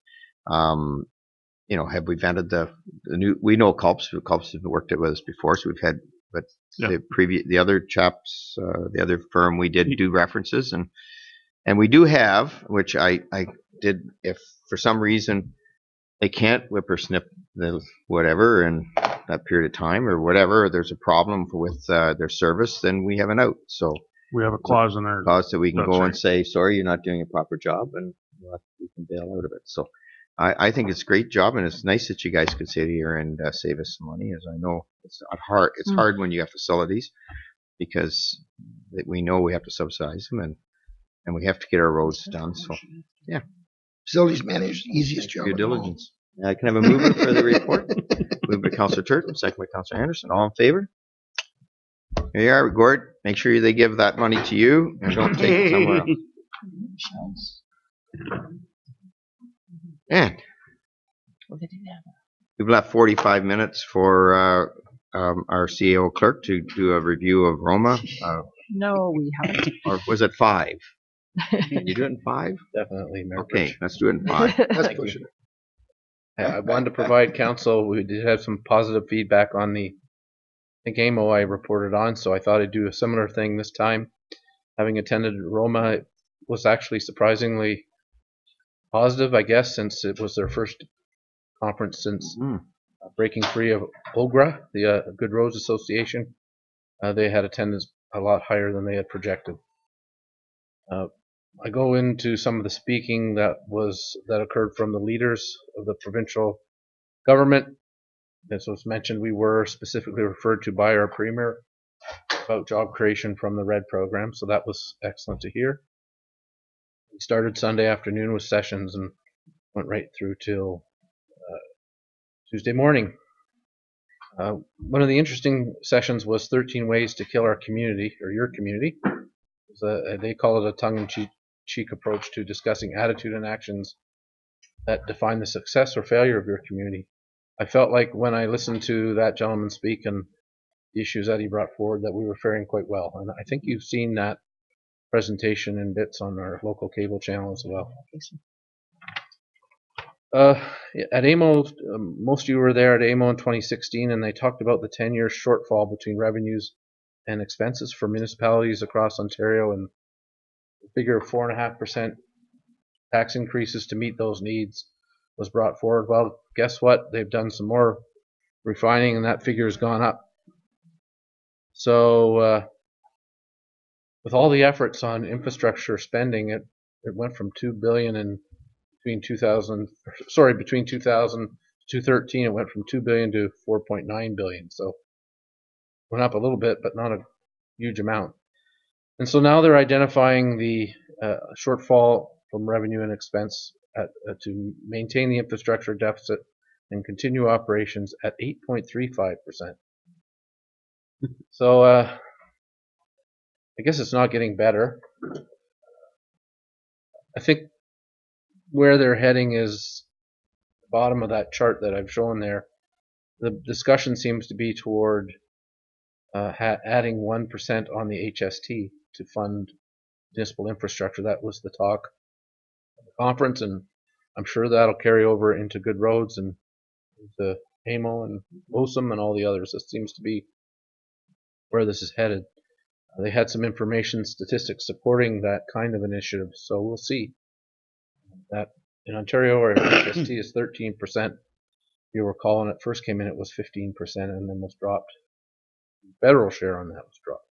Speaker 1: have we vetted the new? We know Culps have worked it with us before, so we've had, but the other chaps, the other firm, we did do references, and we do have, which I did. If for some reason they can't whippersnip the whatever in that period of time or whatever, there's a problem with their service, then we have an out. So
Speaker 18: we have a clause in there.
Speaker 1: Clause that we can
Speaker 18: That's
Speaker 1: go
Speaker 18: right.
Speaker 1: and say, sorry, you're not doing a proper job, and we can bail out of it. So I think it's a great job, and it's nice that you guys could sit here and save us some money, as I know it's not hard. It's hard when you have facilities because we know we have to subsidize them, and we have to get our roads done. So yeah.
Speaker 4: Facilities managed, easiest job.
Speaker 1: Due
Speaker 4: in the world.
Speaker 1: diligence. I can have a mover for the report. Moved by Councillor Turton, second by Councillor Anderson. All in favor? Here you are, Gord. Make sure they give that money to you and don't take it somewhere else. And we've left 45 minutes for our CEO clerk to do a review of Roma.
Speaker 13: No, we haven't.
Speaker 1: Or was it 5? Can you do it in 5?
Speaker 10: Definitely, Mayor.
Speaker 1: Okay, let's do it in 5.
Speaker 4: That's pushing it.
Speaker 10: I wanted to provide council, we did have some positive feedback on the AMO I reported on, so I thought I'd do a similar thing this time. Having attended Roma, it was actually surprisingly positive, I guess, since it was their first conference since breaking free of OGRA, the Good Roads Association. They had attendance a lot higher than they had projected. I go into some of the speaking that occurred from the leaders of the provincial government. As was mentioned, we were specifically referred to by our premier. about job creation from the RED program, so that was excellent to hear. We started Sunday afternoon with sessions and went right through till Tuesday morning. One of the interesting sessions was 13 ways to kill our community, or your community. They call it a tongue-in-cheek approach to discussing attitude and actions that define the success or failure of your community. I felt like when I listened to that gentleman speak and the issues that he brought forward that we were faring quite well. And I think you've seen that presentation in bits on our local cable channel as well. At AMO, most of you were there at AMO in 2016, and they talked about the 10-year shortfall between revenues and expenses for municipalities across Ontario, and the figure of 4.5% tax increases to meet those needs was brought forward. Well, guess what? They've done some more refining, and that figure has gone up. So with all the efforts on infrastructure spending, it went from $2 billion in between 2000 to 2013, it went from $2 billion to $4.9 billion. So went up a little bit, but not a huge amount. And so now they're identifying the shortfall from revenue and expense to maintain the infrastructure deficit and continue operations at 8.35%. So I guess it's not getting better. I think where they're heading is the bottom of that chart that I've shown there. The discussion seems to be toward adding 1% on the HST to fund municipal infrastructure. That was the talk at the conference, and I'm sure that'll carry over into good roads and the AMO and WOSUM and all the others. This seems to be where this is headed. They had some information statistics supporting that kind of initiative, so we'll see. That in Ontario, our HST is 13%. You recall when it first came in, it was 15%, and then was dropped. The federal share on that was dropped.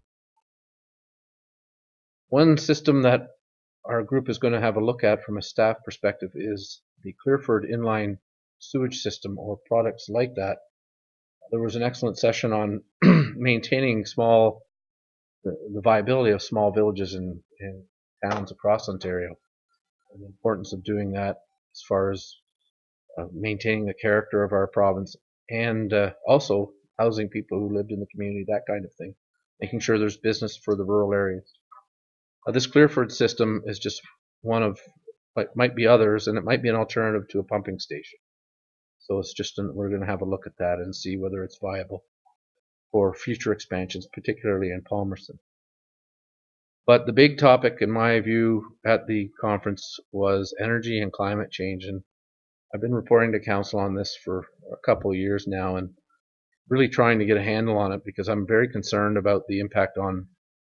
Speaker 10: One system that our group is going to have a look at from a staff perspective is the Clearford inline sewage system, or products like that. There was an excellent session on maintaining the viability of small villages and towns across Ontario, and the importance of doing that as far as maintaining the character of our province, and also housing people who lived in the community, that kind of thing, making sure there's business for the rural areas. This Clearford system is just one of, might be others, and it might be an alternative to a pumping station. So it's just we're going to have a look at that and see whether it's viable for future expansions, particularly in Palmerston. But the big topic, in my view, at the conference was energy and climate change. And I've been reporting to council on this for a couple of years now and really trying to get a handle on it, because I'm very concerned about the impact on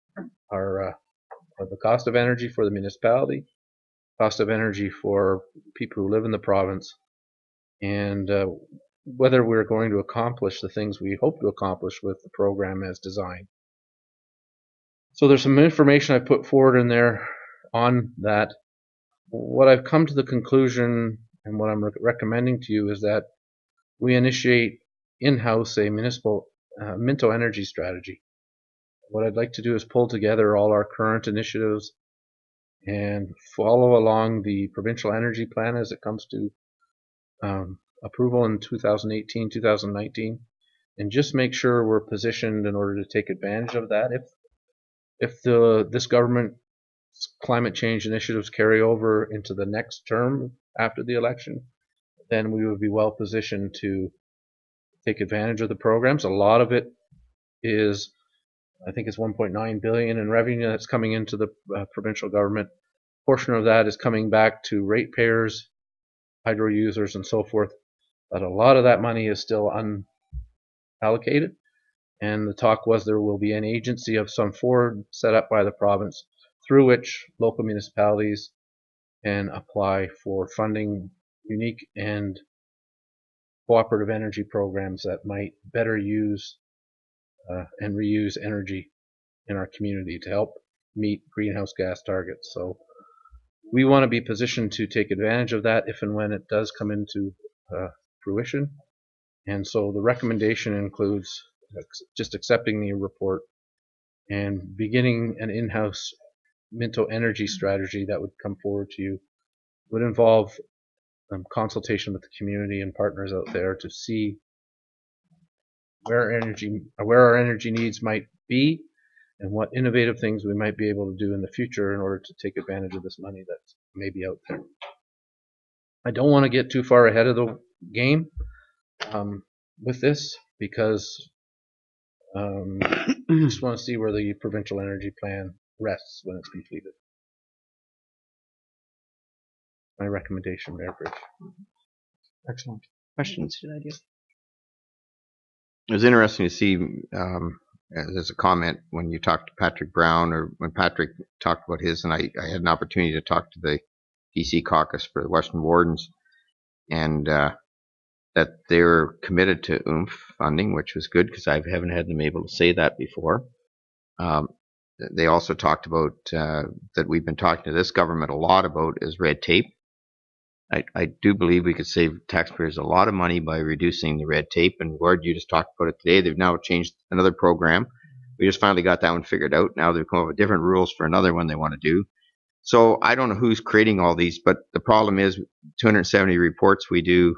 Speaker 10: the cost of energy for the municipality, cost of energy for people who live in the province, and whether we're going to accomplish the things we hope to accomplish with the program as designed. So there's some information I put forward in there on that. What I've come to the conclusion, and what I'm recommending to you, is that we initiate in-house a municipal Minto energy strategy. What I'd like to do is pull together all our current initiatives and follow along the provincial energy plan as it comes to approval in 2018, 2019, and just make sure we're positioned in order to take advantage of that. If this government's climate change initiatives carry over into the next term after the election, then we would be well positioned to take advantage of the programs. A lot of it is, I think it's 1.9 billion in revenue that's coming into the provincial government. A portion of that is coming back to ratepayers, hydro users, and so forth. But a lot of that money is still unallocated. And the talk was there will be an agency of some sort set up by the province through which local municipalities can apply for funding unique and cooperative energy programs that might better use and reuse energy in our community to help meet greenhouse gas targets. So we want to be positioned to take advantage of that if and when it does come into fruition. And so the recommendation includes just accepting the report and beginning an in-house Minto energy strategy that would come forward to you would involve consultation with the community and partners out there to see where our energy needs might be and what innovative things we might be able to do in the future in order to take advantage of this money that may be out there. I don't want to get too far ahead of the game with this because I just want to see where the provincial energy plan rests when it's completed. My recommendation, Mayor Bridge.
Speaker 8: Excellent.
Speaker 3: Questions? Should I do?
Speaker 1: It was interesting to see as a comment when you talked to Patrick Brown, or when Patrick talked about his, and I had an opportunity to talk to the DC caucus for the Western Wardens, and that they're committed to oomph funding, which was good because I haven't had them able to say that before. They also talked about that we've been talking to this government a lot about is red tape. I do believe we could save taxpayers a lot of money by reducing the red tape. And Gord, you just talked about it today. They've now changed another program. We just finally got that one figured out. Now they've come up with different rules for another one they want to do. So I don't know who's creating all these, but the problem is 270 reports we do.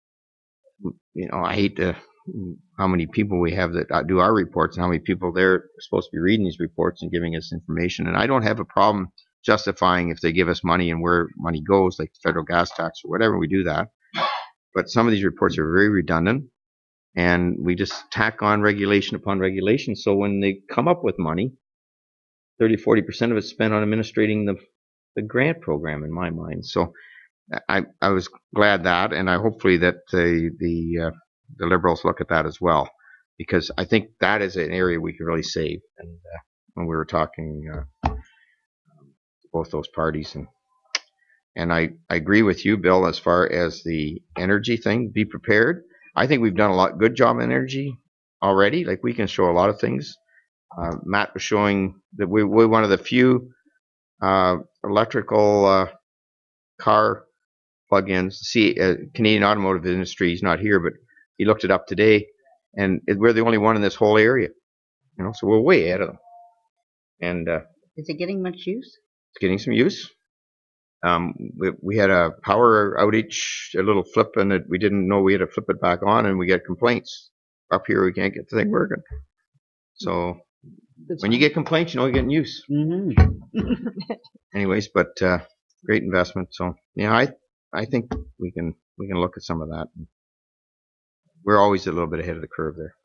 Speaker 1: You know, I hate to, how many people we have that do our reports and how many people they're supposed to be reading these reports and giving us information. And I don't have a problem justifying if they give us money and where money goes, like the federal gas tax or whatever, we do that. But some of these reports are very redundant, and we just tack on regulation upon regulation. So when they come up with money, 30–40% of it's spent on administrating the grant program, in my mind. So I was glad that, and I hopefully that the Liberals look at that as well, because I think that is an area we could really save. And when we were talking both those parties, and I agree with you, Bill, as far as the energy thing. Be prepared. I think we've done a good job in energy already. Like, we can show a lot of things. Matt was showing that we're one of the few electrical car plug-ins. See, Canadian automotive industry is not here, but he looked it up today, and we're the only one in this whole area. You know, so we're way ahead of them. And
Speaker 3: is it getting much use?
Speaker 1: It's getting some use. We had a power outage, a little flip, and we didn't know we had to flip it back on, and we get complaints. Up here, we can't get the thing working. So when you get complaints, you know you're getting use. Anyways, but great investment. So yeah, I think we can look at some of that. We're always a little bit ahead of the curve there.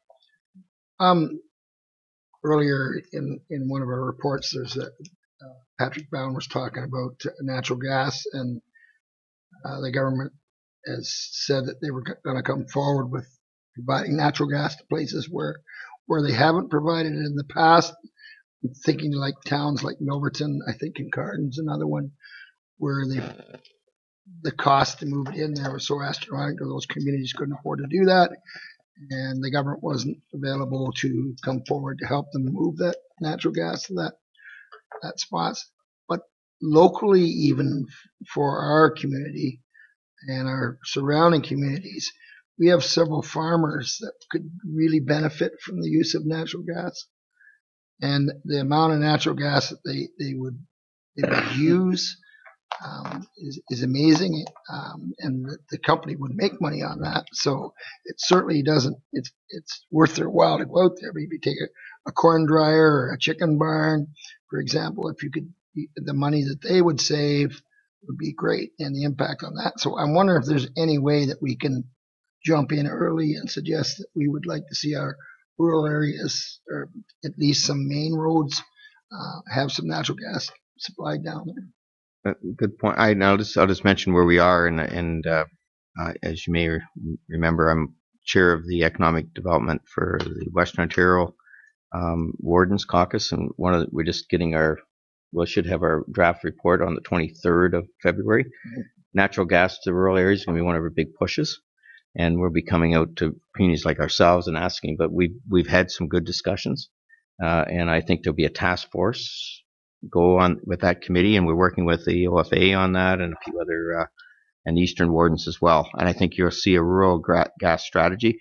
Speaker 4: Earlier in one of our reports, there's that Patrick Brown was talking about natural gas, and the government has said that they were going to come forward with providing natural gas to places where they haven't provided it in the past. I'm thinking like towns like Milverton, I think Kincardin's another one, where the cost to move it in there was so astronomical, those communities couldn't afford to do that, and the government wasn't available to come forward to help them move that natural gas to that spots. But locally, even for our community and our surrounding communities, we have several farmers that could really benefit from the use of natural gas, and the amount of natural gas that they would use is amazing, and the company would make money on that. So it certainly doesn't. It's worth their while to go out there. Maybe take a corn dryer or a chicken barn, for example. If you could, the money that they would save would be great, and the impact on that. So I wonder if there's any way that we can jump in early and suggest that we would like to see our rural areas, or at least some main roads, have some natural gas supplied down there.
Speaker 1: Good point. I'll just mention where we are, and as you may remember, I'm chair of the economic development for the Western Ontario Wardens Caucus, and we're just getting should have our draft report on the 23rd of February. Natural gas to rural areas is going to be one of our big pushes, and we'll be coming out to communities like ourselves and asking. But we've had some good discussions, and I think there'll be a task force go on with that committee, and we're working with the OFA on that and a few other and Eastern Wardens as well. And I think you'll see a rural gas strategy.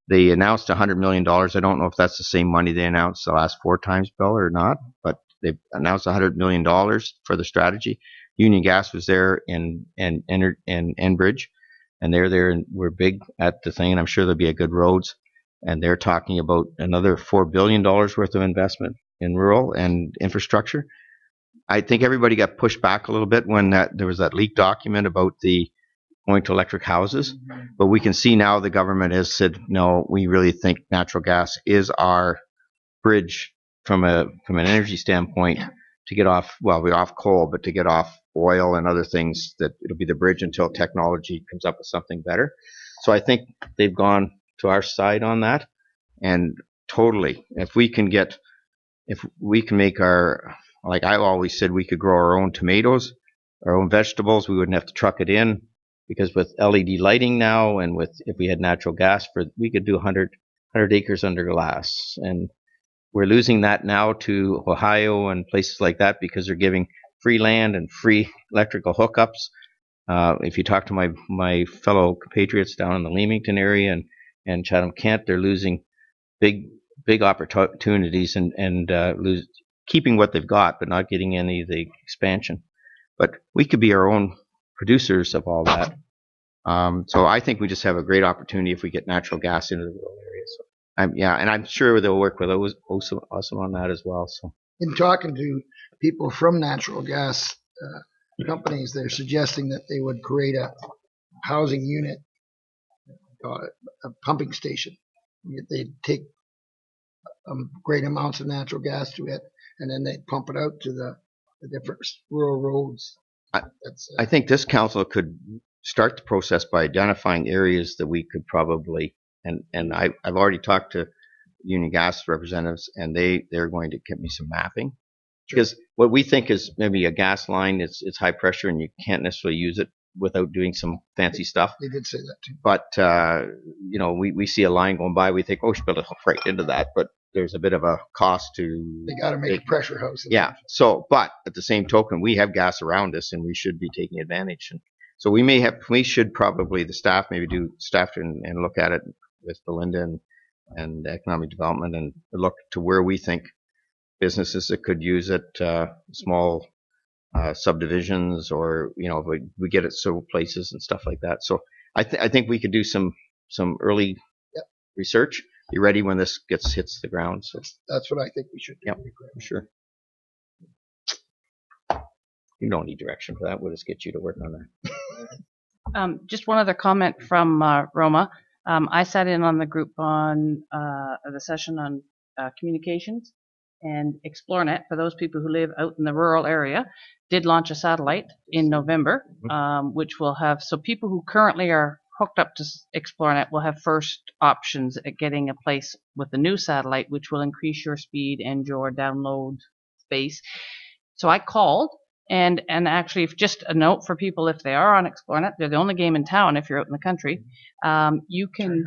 Speaker 1: They announced $100 million. I don't know if that's the same money they announced the last 4 times, Bill, or not, but they've announced $100 million for the strategy. Union Gas was there in Enbridge, and they're there and we're big at the thing, and I'm sure there'll be a good roads. And they're talking about another $4 billion worth of investment in rural and infrastructure. I think everybody got pushed back a little bit when there was that leaked document about the going to electric houses. But we can see now the government has said, no, we really think natural gas is our bridge from an energy standpoint to get off, well, we're off coal, but to get off oil and other things, that it'll be the bridge until technology comes up with something better. So I think they've gone to our side on that. And totally, if we can make our, like I always said, we could grow our own tomatoes, our own vegetables, we wouldn't have to truck it in, because with LED lighting now, and if we had natural gas, we could do 100 acres under glass. And we're losing that now to Ohio and places like that because they're giving free land and free electrical hookups. If you talk to my fellow compatriots down in the Leamington area and Chatham-Kent, they're losing big opportunities and keeping what they've got, but not getting any of the expansion. But we could be our own producers of all that. So I think we just have a great opportunity if we get natural gas into the rural areas. So and I'm sure they'll work with us on that as well. So
Speaker 4: in talking to people from natural gas companies, they're suggesting that they would create a housing unit, a pumping station. They'd take great amounts of natural gas to it, and then they'd pump it out to the different rural roads.
Speaker 1: I think this council could start the process by identifying areas that we could probably, and I've already talked to Union Gas representatives, and they're going to give me some mapping. Because what we think is maybe a gas line, it's high pressure and you can't necessarily use it without doing some fancy stuff.
Speaker 4: They did say that too.
Speaker 1: But, we see a line going by, we think, oh, we should be able to hook right into that. But there's a bit of a cost to...
Speaker 4: They got to make a pressure house.
Speaker 1: Yeah. So, but at the same token, we have gas around us and we should be taking advantage. And so we should probably, the staff, maybe do staff and look at it with Belinda and economic development and look to where we think businesses that could use it, small subdivisions, or we get it several places and stuff like that. So I think we could do some early research. Be ready when this hits the ground. So
Speaker 4: that's what I think we should do.
Speaker 1: Yep, for sure. You don't need direction for that. We'll just get you to work on that.
Speaker 11: Just one other comment from Roma. I sat in on the group on the session on communications. And ExploreNet, for those people who live out in the rural area, did launch a satellite in November, which will have, so people who currently are hooked up to ExploreNet will have first options at getting a place with the new satellite, which will increase your speed and your download space. So I called, and actually, if just a note for people, if they are on ExploreNet, they're the only game in town if you're out in the country. You can,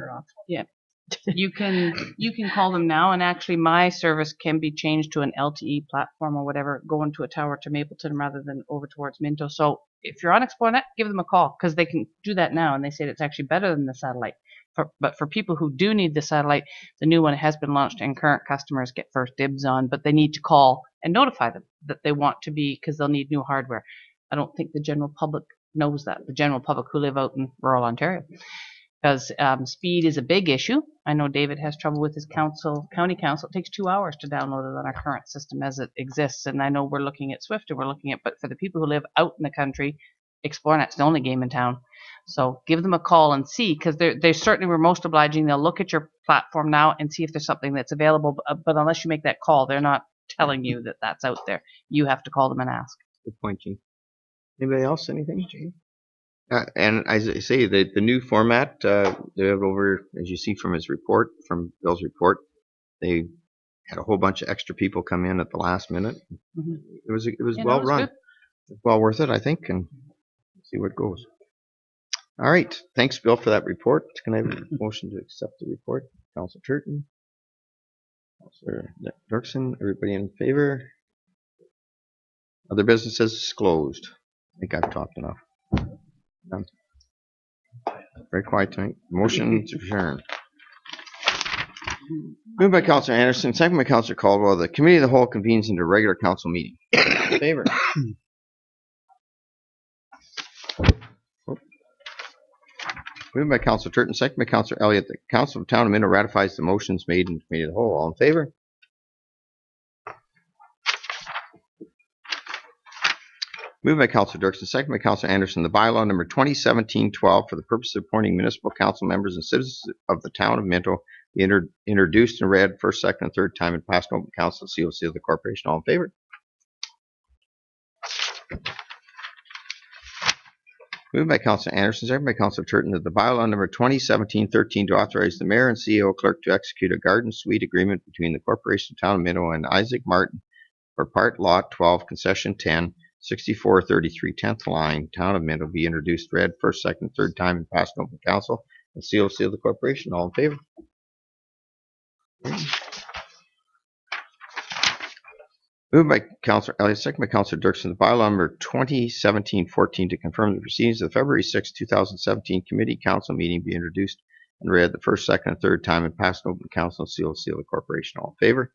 Speaker 11: you can call them now, and actually my service can be changed to an LTE platform or whatever, going to a tower to Mapleton rather than over towards Minto. So if you're on ExploreNet, give them a call, because they can do that now, and they say it's actually better than the satellite. But for people who do need the satellite, the new one has been launched, and current customers get first dibs on, but they need to call and notify them that they want to be, because they'll need new hardware. I don't think the general public knows that, the general public who live out in rural Ontario. Because speed is a big issue. I know David has trouble with his county council. It takes 2 hours to download it on our current system as it exists. And I know we're looking at Swift, and we're looking at, but for the people who live out in the country, ExploreNet's the only game in town. So give them a call and see, because they certainly were most obliging. They'll look at your platform now and see if there's something that's available. But unless you make that call, they're not telling you that that's out there. You have to call them and ask.
Speaker 1: Good point, Gene. Anybody else? Anything, Gene? And as I say, the new format, they have over, as you see from Bill's report, they had a whole bunch of extra people come in at the last minute. Mm-hmm. It was well run. It's well worth it, I think, and see where it goes. All right. Thanks, Bill, for that report. Can I have a motion to accept the report? Councillor Turton, Councillor Dirksen, everybody in favor? Other businesses disclosed. I think I've talked enough. Very quiet tonight. Motion to adjourn. Moved by Councillor Anderson, second by Councillor Caldwell. The Committee of the Whole convenes into regular council meeting. In favor? Moved by Councillor Turton, second by Councillor Elliott. The Council of Town of Minto ratifies the motions made in the Committee of the Whole. All in favor? Moved by Councillor Dirksen, second by Councillor Anderson. The bylaw number 2017-12 for the purpose of appointing municipal council members and citizens of the Town of Minto be introduced and read first, second, and third time and passed on open council COC of the corporation. All in favor? Moved by Councillor Anderson, second by Councillor Turton, that the bylaw number 2017-13 to authorize the mayor and CEO clerk to execute a garden suite agreement between the corporation of Town of Minto and Isaac Martin for part lot 12, concession 10, 6433 10th line, Town of Minto be introduced, read first, second, third time and passed on open council and COC of the corporation. All in favor? Moved by Councillor Elliott, second by Councillor Dirksen, the bylaw number 2017-14 to confirm the proceedings of the February 6, 2017 committee council meeting be introduced and read the first, second, and third time and passed on open council and COC of the corporation. All in favor?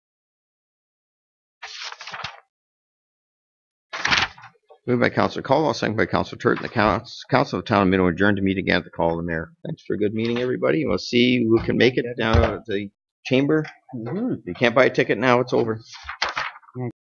Speaker 1: Moved by Councillor Caldwell, second by Councillor Turton. The Council of Town of Minto adjourned to meet again at the call of the mayor. Thanks for a good meeting, everybody. We'll see who can make it down to the chamber. If you can't buy a ticket now, it's over.